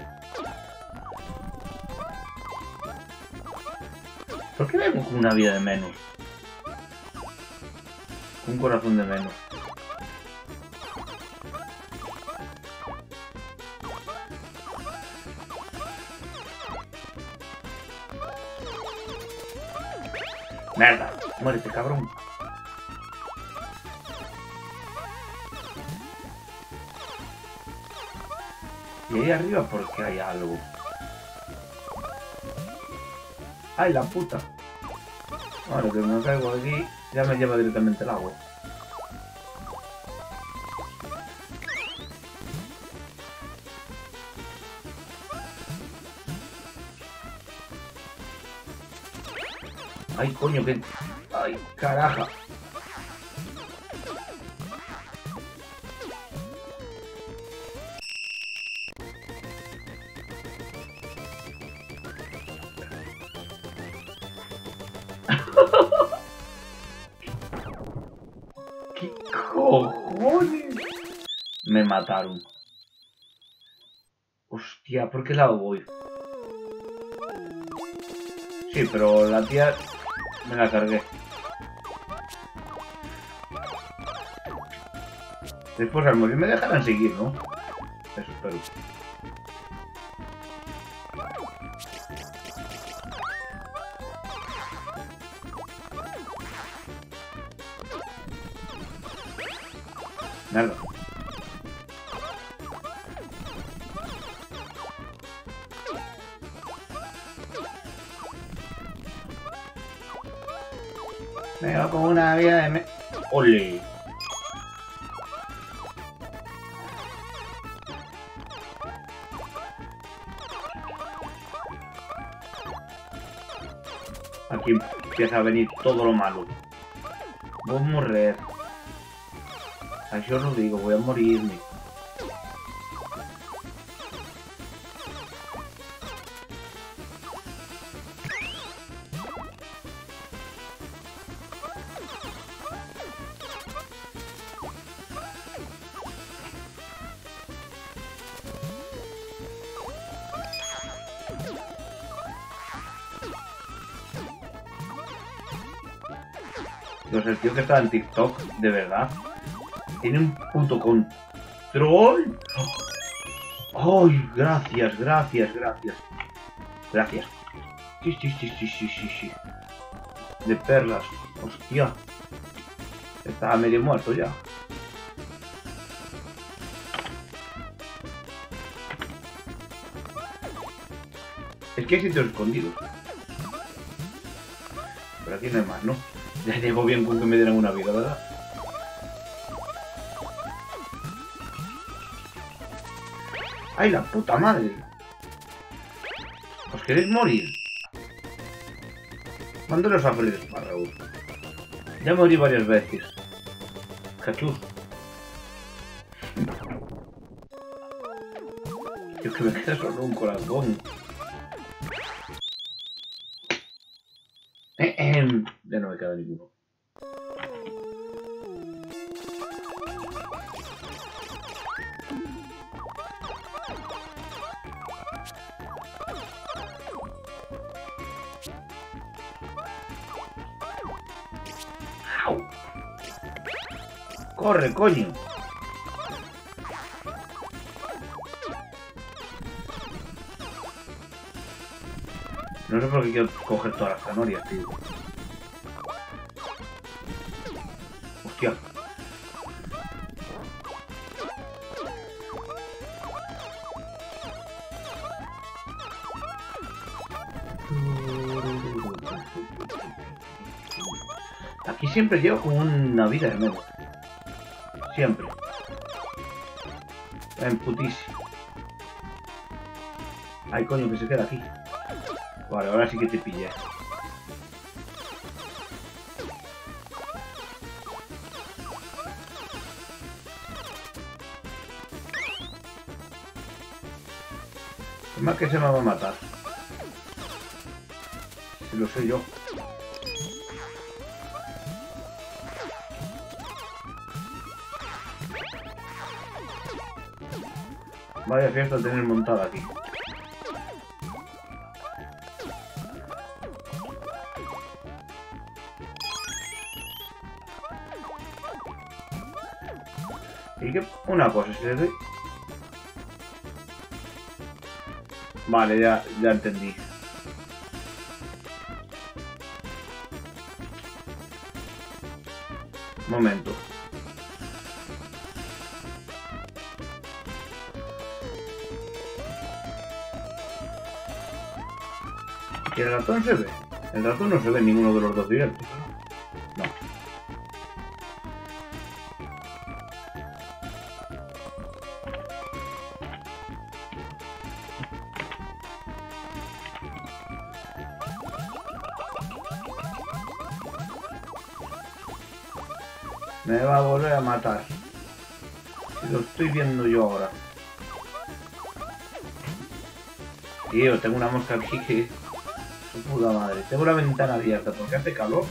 ¿Por qué vemos con una vida de menos? Un corazón de menos. ¡Merda! ¡Muérete, cabrón! Y ahí arriba porque hay algo. ¡Ay, la puta! Ahora que me caigo aquí, ya me lleva directamente el agua. ¡Ay, coño, que... ¡Ay, caraja! ¿Qué cojones? Me mataron. Hostia, ¿por qué lado voy? Sí, pero la tía me la cargué. Después al morir me dejarán seguir, ¿no? Eso espero. Nada. Me va con una vida de ¡Ole! Aquí empieza a venir todo lo malo. Voy a morrer. Así os lo digo, voy a morirme. Dios, el tío que está en TikTok, de verdad, tiene un puto control. ¡Ay! Gracias, gracias, gracias. Gracias. Sí, sí, sí, sí, sí, sí, sí. De perlas. Hostia. Estaba medio muerto ya. Es que hay sitios escondidos. Pero aquí no hay más, ¿no? Ya llego bien con que me dieran una vida, ¿verdad? ¡Ay, la puta madre! ¿Os queréis morir? ¿Cuándo los aprendes, Raúl? Ya morí varias veces. Jesús. Yo que me queda solo un corazón. Ya no me queda ninguno. ¡Au! ¡Corre, coño! No sé por qué quiero coger todas las zanahorias, tío. Hostia. Aquí siempre llevo como una vida de menos. Siempre. En putísimo. Ay, coño, que se queda aquí. Vale, ahora sí que te pillé. Es más que se me va a matar. Si lo sé yo. Vaya fiesta tener montada aquí. Y que una cosa, si le doy... Vale, ya entendí. Momento. ¿Y el ratón se ve? El ratón no se ve en ninguno de los dos directos. No. Me va a volver a matar. Lo estoy viendo yo ahora. Tío, tengo una mosca aquí que... Su puta madre. Tengo la ventana abierta porque hace calor.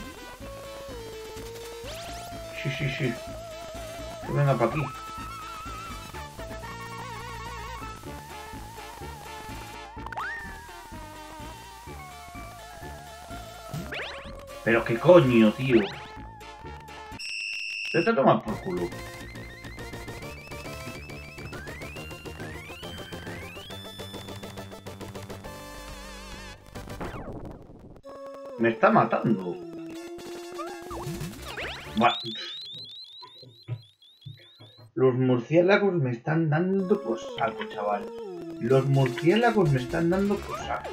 Sí, sí, sí. Que venga para aquí. Pero qué coño, tío. Vete a tomar por culo. Me está matando. Bueno. Los murciélagos me están dando por saco, chaval. Los murciélagos me están dando por saco.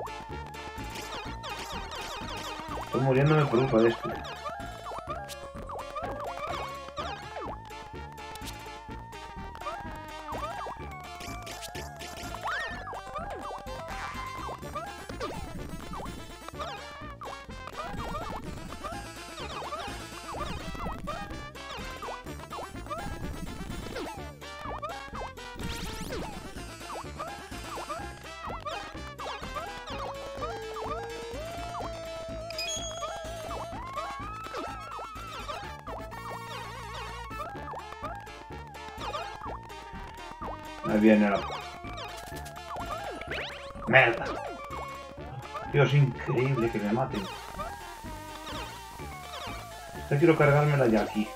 Estoy muriéndome por culpa de esto. Ahí viene la... ¡Merda! Tío, es increíble que me maten. Yo quiero cargármela ya aquí.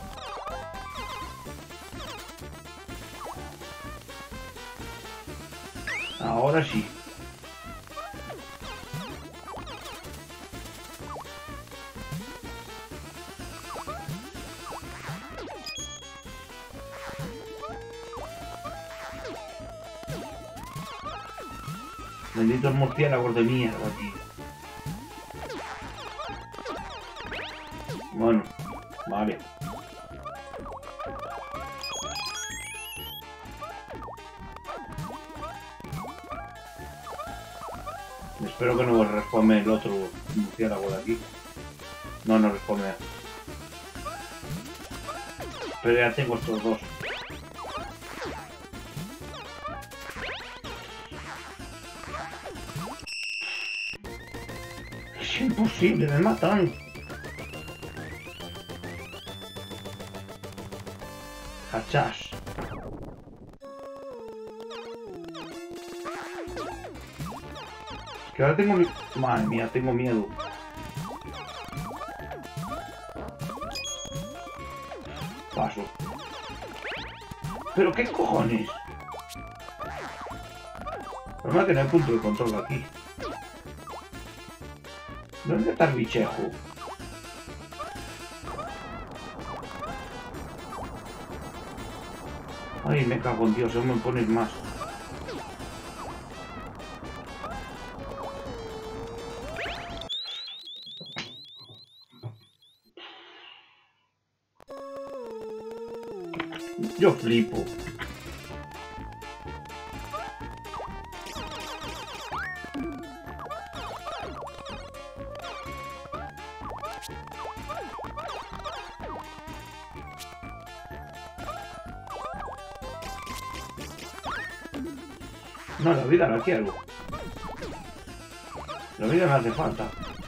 Ahora sí. Benditos murciélagos de mierda, tío. Bueno, vale. Espero que no responde el otro murciélago de aquí. No, no responde. Pero ya tengo estos dos. Es imposible, me matan. Hachas. Es que ahora tengo... Madre mía, tengo miedo. Paso. ¿Pero qué cojones? El problema es que no hay punto de control aquí. ¿Dónde está el bichejo? Ay, me cago en Dios, aún me pones más. Yo flipo. No, la vida la quiero. La vida me hace falta.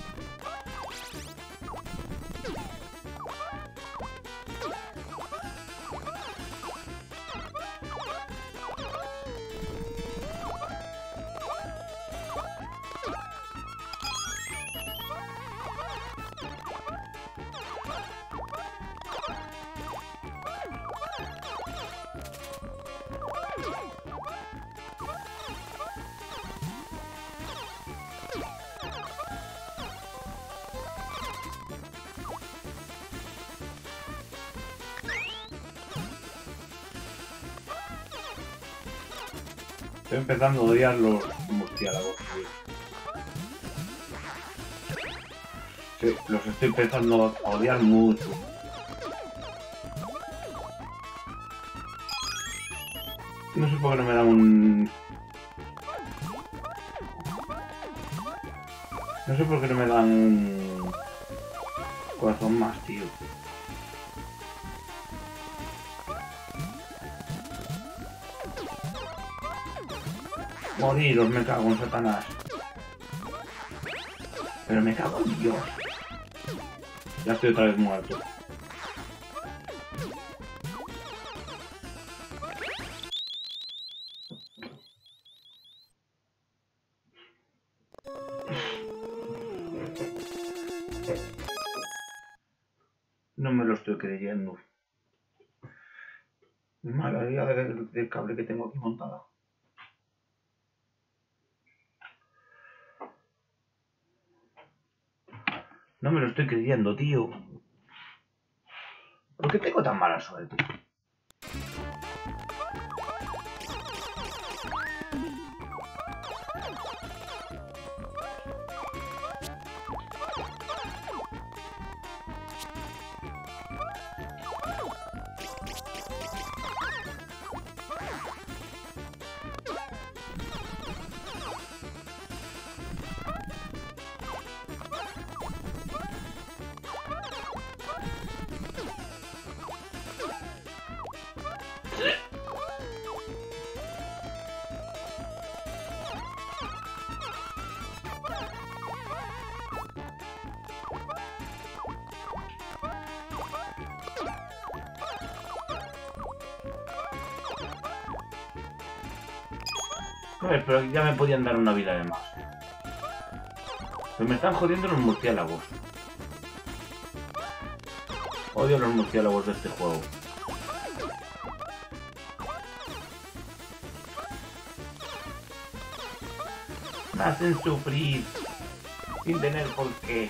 Estoy empezando a odiar los murciélagos, tío. Sí, los estoy empezando a odiar mucho. No sé por qué no me dan un... No sé por qué no me dan un... corazón más, tío. Moriros, me cago en Satanás. Pero me cago en Dios. Ya estoy otra vez muerto. No me lo estoy creyendo. Mala idea del cable que tengo aquí montada. No me lo estoy creyendo, tío. ¿Por qué tengo tan mala suerte? A ver, pero ya me podían dar una vida de más. Pero me están jodiendo los murciélagos. Odio los murciélagos de este juego. Me hacen sufrir sin tener por qué.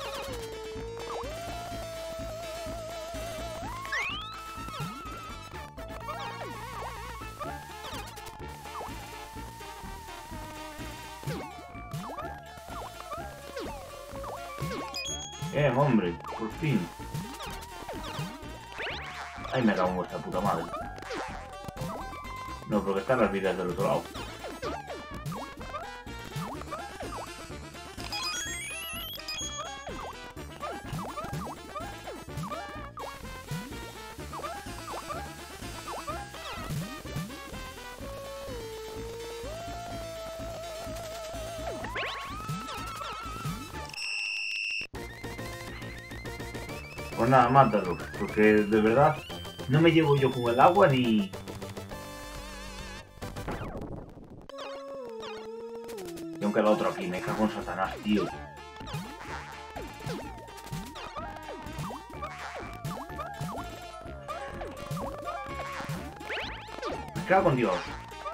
Hombre, por fin. Ay, me cago en vuestra puta madre. No, porque están las vidas del otro lado. Pues nada, mátalo, porque de verdad no me llevo yo con el agua ni... Y aún queda otro aquí, me cago en Satanás, tío. Me cago en Dios.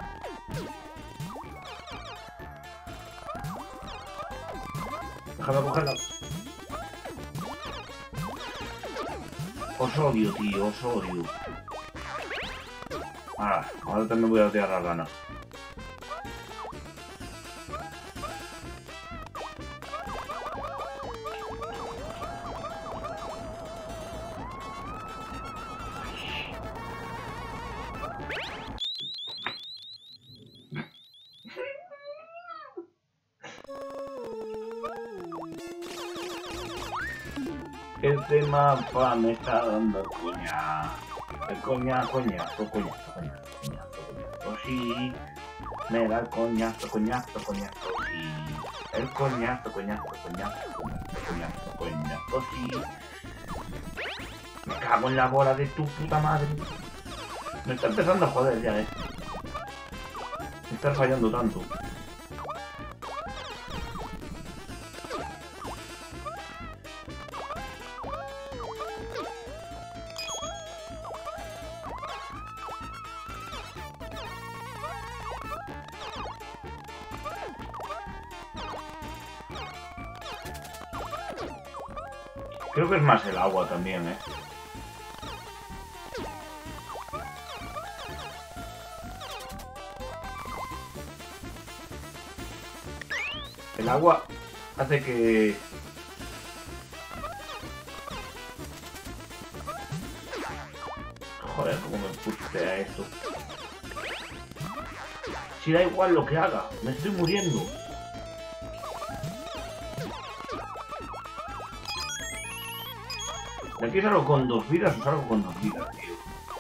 Déjame cogerla. Os odio, tío, os odio. Ahora también voy a tirar las ganas. Este mapa me está dando coña. El coñazo, sí. Me da el coñazo, sí. El coñazo, sí. Me cago en la bola de tu puta madre. Me está empezando a joder ya, Me está fallando tanto. Creo que es más el agua también, El agua hace que... Joder, cómo me pustea esto. Si da igual lo que haga, me estoy muriendo. ¿De aquí salgo con 2 vidas o salgo con 2 vidas, tío?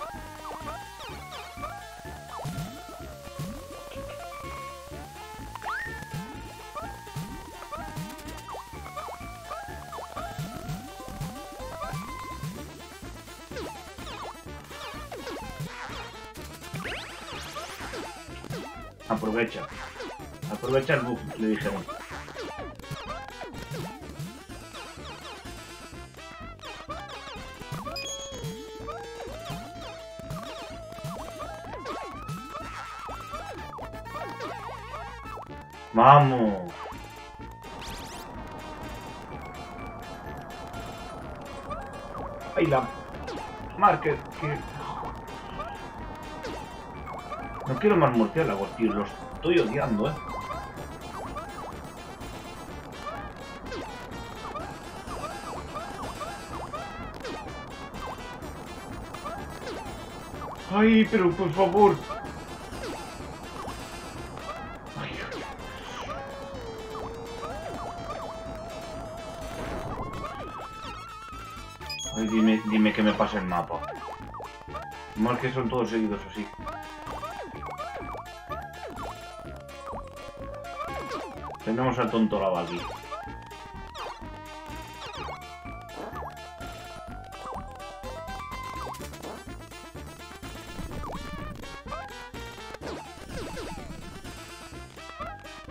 Aprovecha. Aprovecha el bug, le dijeron. ¡Vamos! ¡Ay, la... Market! Que... No quiero más murciélagos, tío. Los estoy odiando, ¡Ay, pero por favor! Ay, dime que me pase el mapa. Mal que son todos seguidos así. Tenemos al tonto lava aquí.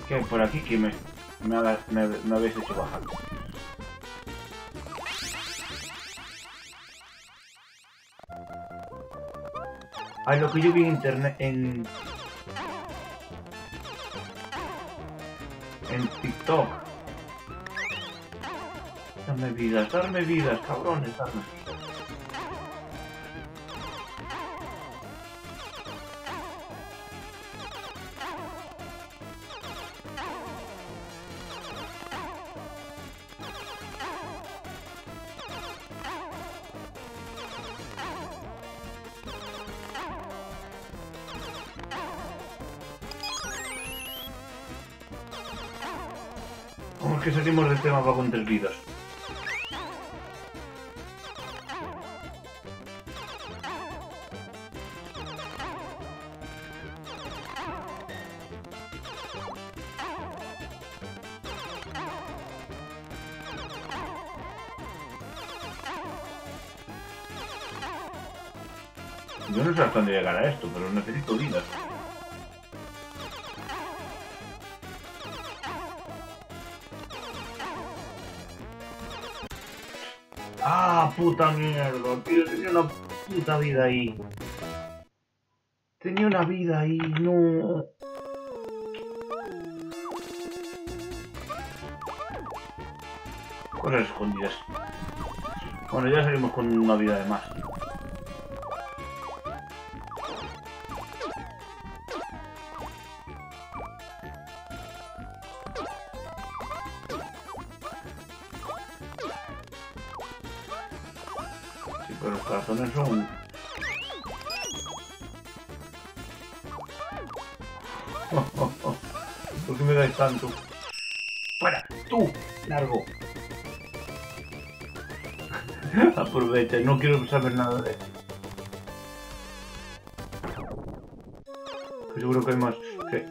¿Qué hay por aquí que me habéis hecho bajar? Ay, lo que yo vi en internet, en TikTok. Darme vidas, cabrones, darme vidas. Vamos que salimos del tema con 3 vidas. Yo no sé hasta dónde llegar a esto, pero necesito vidas. ¡Ah, puta mierda! Tío, tenía una puta vida ahí. Tenía una vida ahí, no. Cosas escondidas. Bueno, ya salimos con una vida de más. Sí, pero los corazones son... ¿Por qué me dais tanto? ¡Fuera! ¡Tú! ¡Largo! Aprovecha, no quiero saber nada de esto. Seguro que hay más. ¿Qué?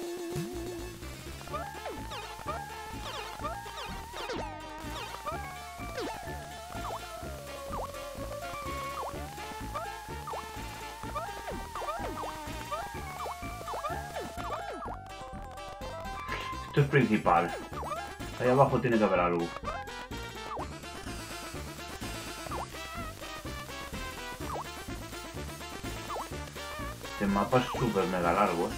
Esto es principal. Ahí abajo tiene que haber algo. Este mapa es súper mega largo,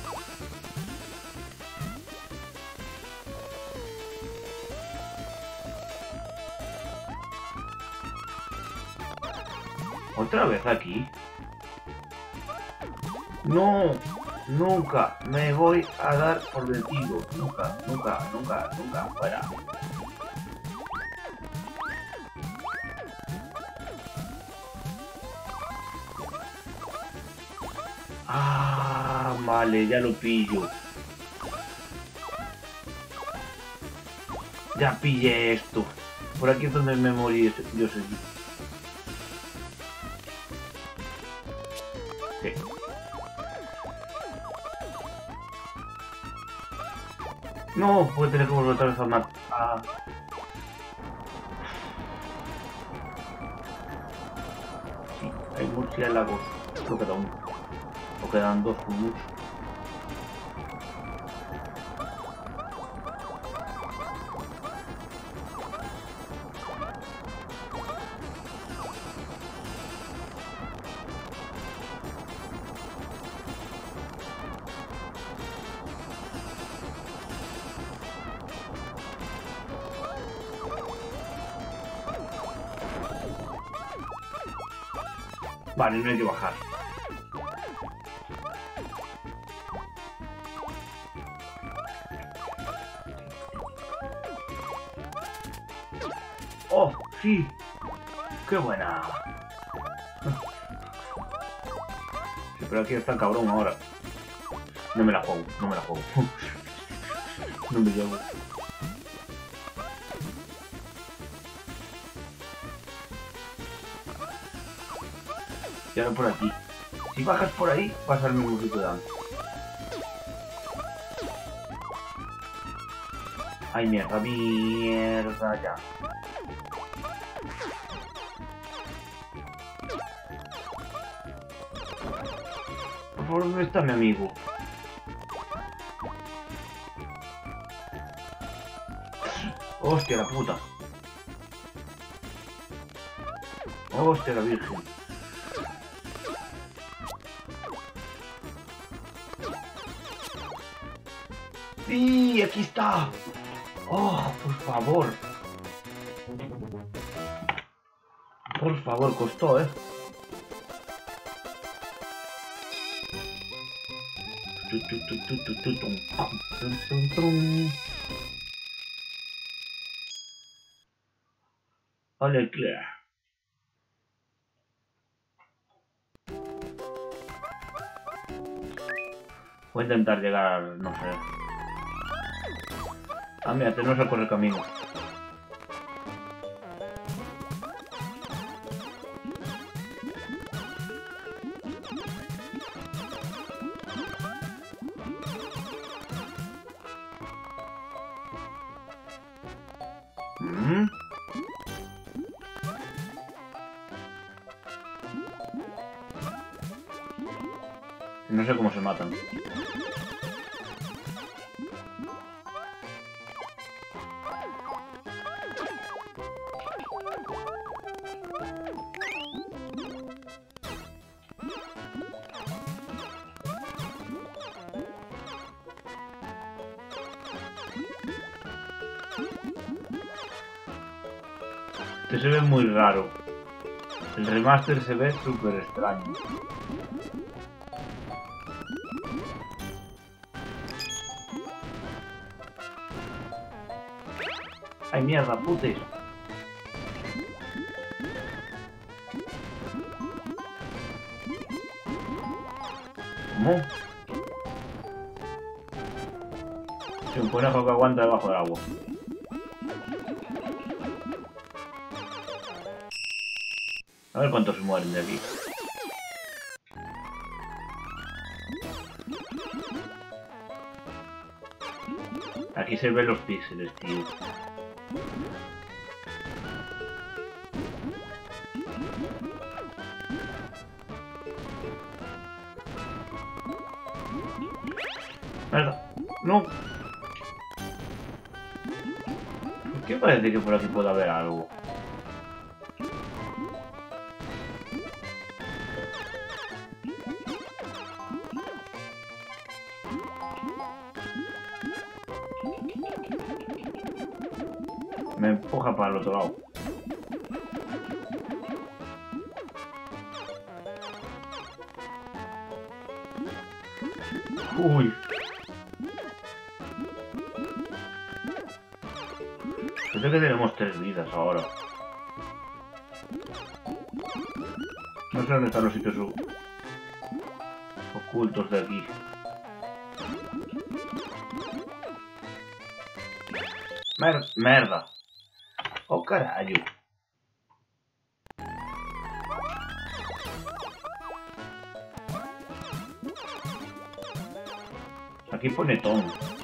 ¿Otra vez aquí? No, nunca me voy a dar por vencido. Nunca, fuera. Ah, vale, ya lo pillo. Ya pillé esto. Por aquí es donde me morí yo seguí. Sí. No, puede tener que volver otra vez a matar. Sí, hay murciélagos. Creo que queda uno. O quedan 2 con mucho. Vale, no hay que bajar. ¡Oh, sí! ¡Qué buena! Sí, pero aquí está el cabrón ahora. No me la juego, no me la juego. No me llevo. Y ahora por aquí. Si bajas por ahí, vas al mismo sitio de antes. ¡Ay, mierda, mierda, ya! Por favor, ¿dónde está mi amigo? Hostia la puta. Hostia la virgen. ¡Sí! ¡Aquí está! ¡Oh, por favor! Por favor, costó, ¿eh? Ole, Claire. Voy a intentar llegar, no sé. Ah, mira, tenemos que correr camino. No sé cómo se matan. Este se ve muy raro. El remaster se ve súper extraño. ¡Ay, mierda, putes! ¿Cómo? Sí, un conejo que aguanta debajo del agua. A ver cuántos se mueren de aquí. Aquí se ven los píxeles, tío. ¡Mierda! ¡No! ¿Por qué parece que por aquí puede haber algo? Me empuja para el otro lado. Uy. Creo que tenemos 3 vidas ahora. No sé dónde están los sitios ocultos de aquí. Merda. Oh, carallo. Aquí pone Tom.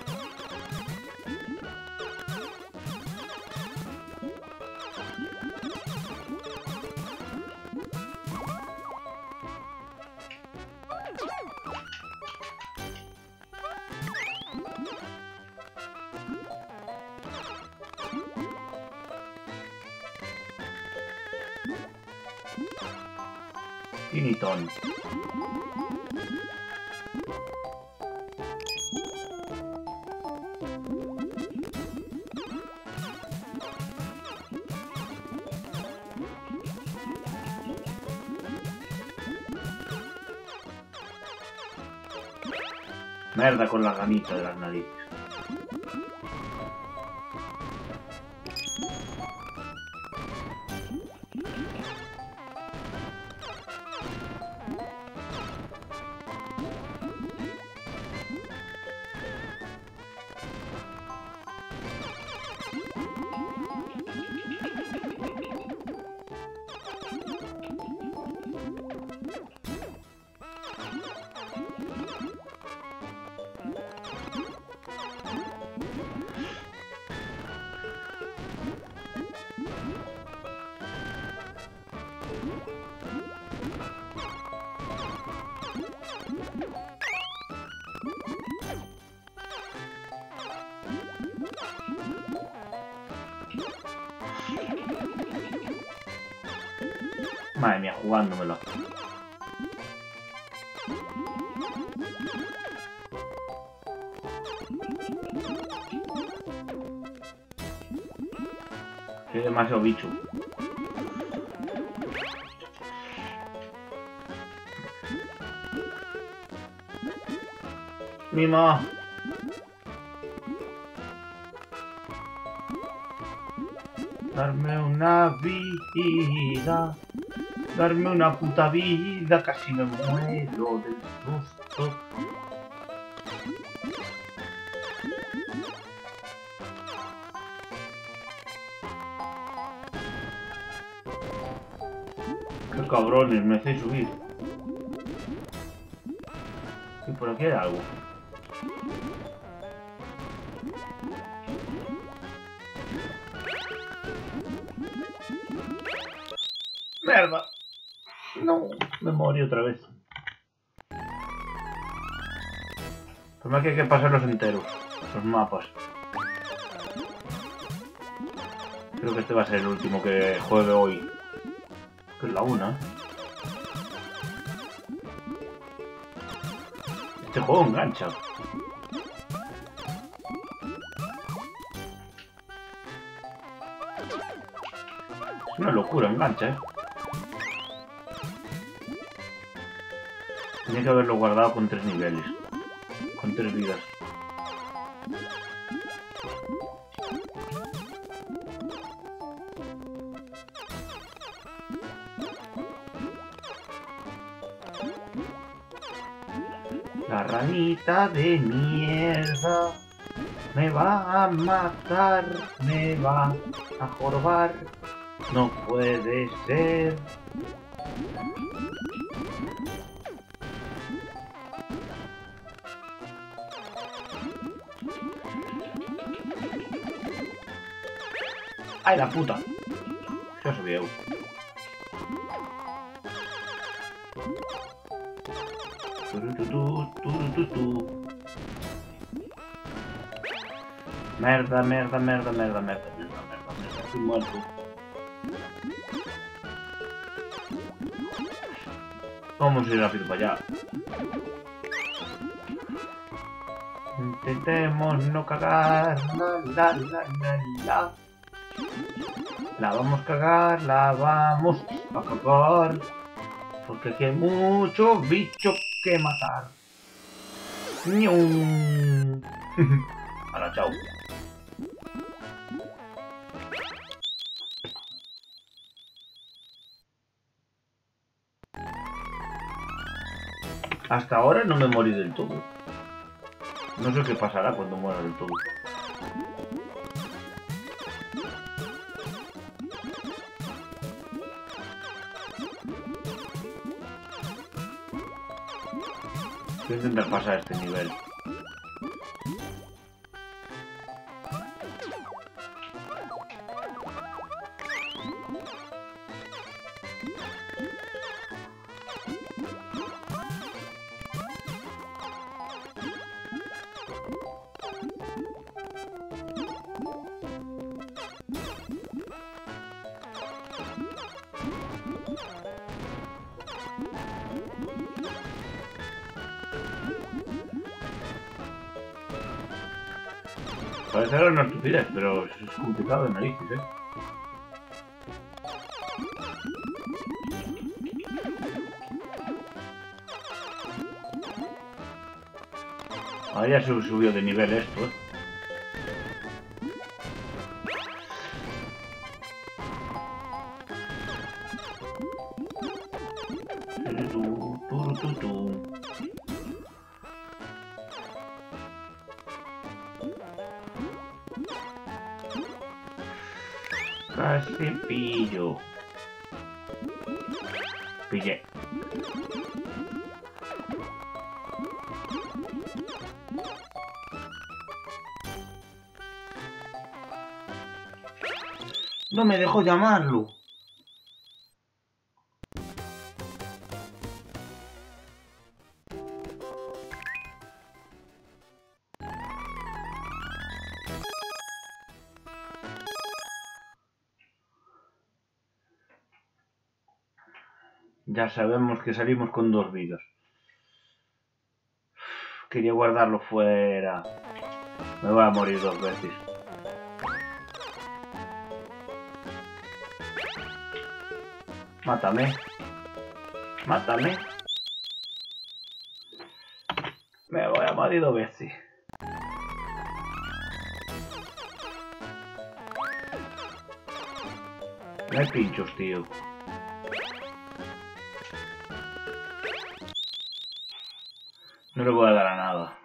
Tiniton. Merda con la ramita de las narices. Madre mía, jugándomelo. Hay demasiado bicho. ¡Mima! Darme una vida. Darme una puta vida. Casi me muero del susto. Qué cabrones, me hacéis subir. Y por aquí hay algo. ¡Mierda! No, me morí otra vez. Por más que hay que pasarlos enteros, los mapas. Creo que este va a ser el último que juegue hoy. Que es la 1. Este juego engancha. Es una locura, engancha, Tenía que haberlo guardado con 3 niveles. Con 3 vidas. La ranita de mierda me va a matar, me va a jorobar. No puede ser. ¡Ay, la puta! Se ha subido. Merda, merda, merda, merda, merda, merda, merda. Estoy muerto. Vamos a ir rápido para allá. Intentemos no cagar. La. La vamos a cagar, la vamos a cagar. Porque aquí hay mucho bicho que matar. ¡Nium! Ahora, chao. Hasta ahora no me morí del todo. No sé qué pasará cuando muera del todo. Voy a intentar pasar este nivel. Parece una estupidez, pero es complicado de narices, Ahora ya se subió de nivel esto, Casi pillo. Pillé. No me dejó llamarlo. Ya sabemos que salimos con 2 vidas. Quería guardarlo fuera. Me voy a morir 2 veces. Mátame. Mátame. Me voy a morir 2 veces. No hay pinchos, tío. No le voy a dar a nada.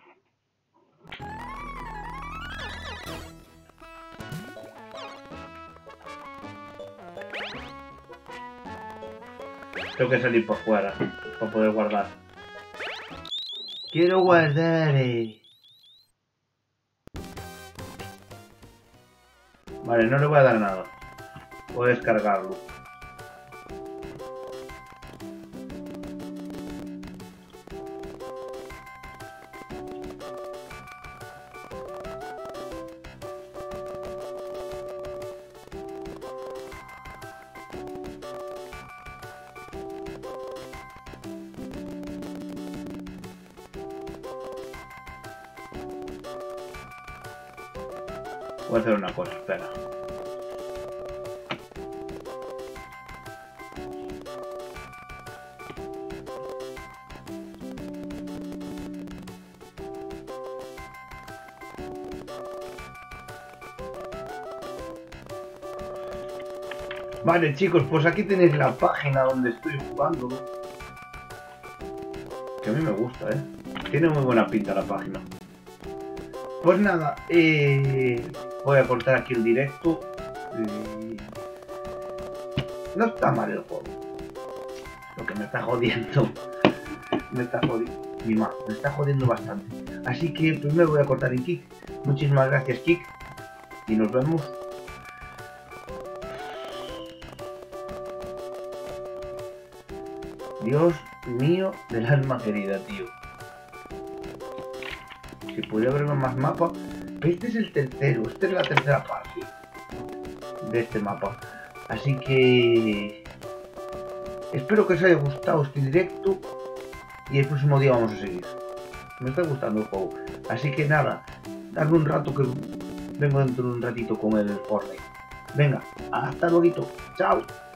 Tengo que salir por fuera para poder guardar. Quiero guardar. Vale, no le voy a dar nada. Voy a descargarlo. Voy a hacer una cosa, espera. Vale, chicos, pues aquí tenéis la página donde estoy jugando. Que a mí me gusta, ¿eh? Tiene muy buena pinta la página. Pues nada, voy a cortar aquí el directo. No está mal el juego. Lo que me está jodiendo. Me está jodiendo bastante. Así que primero voy a cortar en Kick. Muchísimas gracias, Kick. Y nos vemos. Dios mío del alma querida, tío. Si pudiera verme más mapa. Este es el tercero. Esta es la tercera parte de este mapa. Así que espero que os haya gustado este directo. Y el próximo día vamos a seguir. Me está gustando el juego. Así que nada, darme un rato que vengo dentro de un ratito con el Fortnite. Venga, hasta luego. Chao.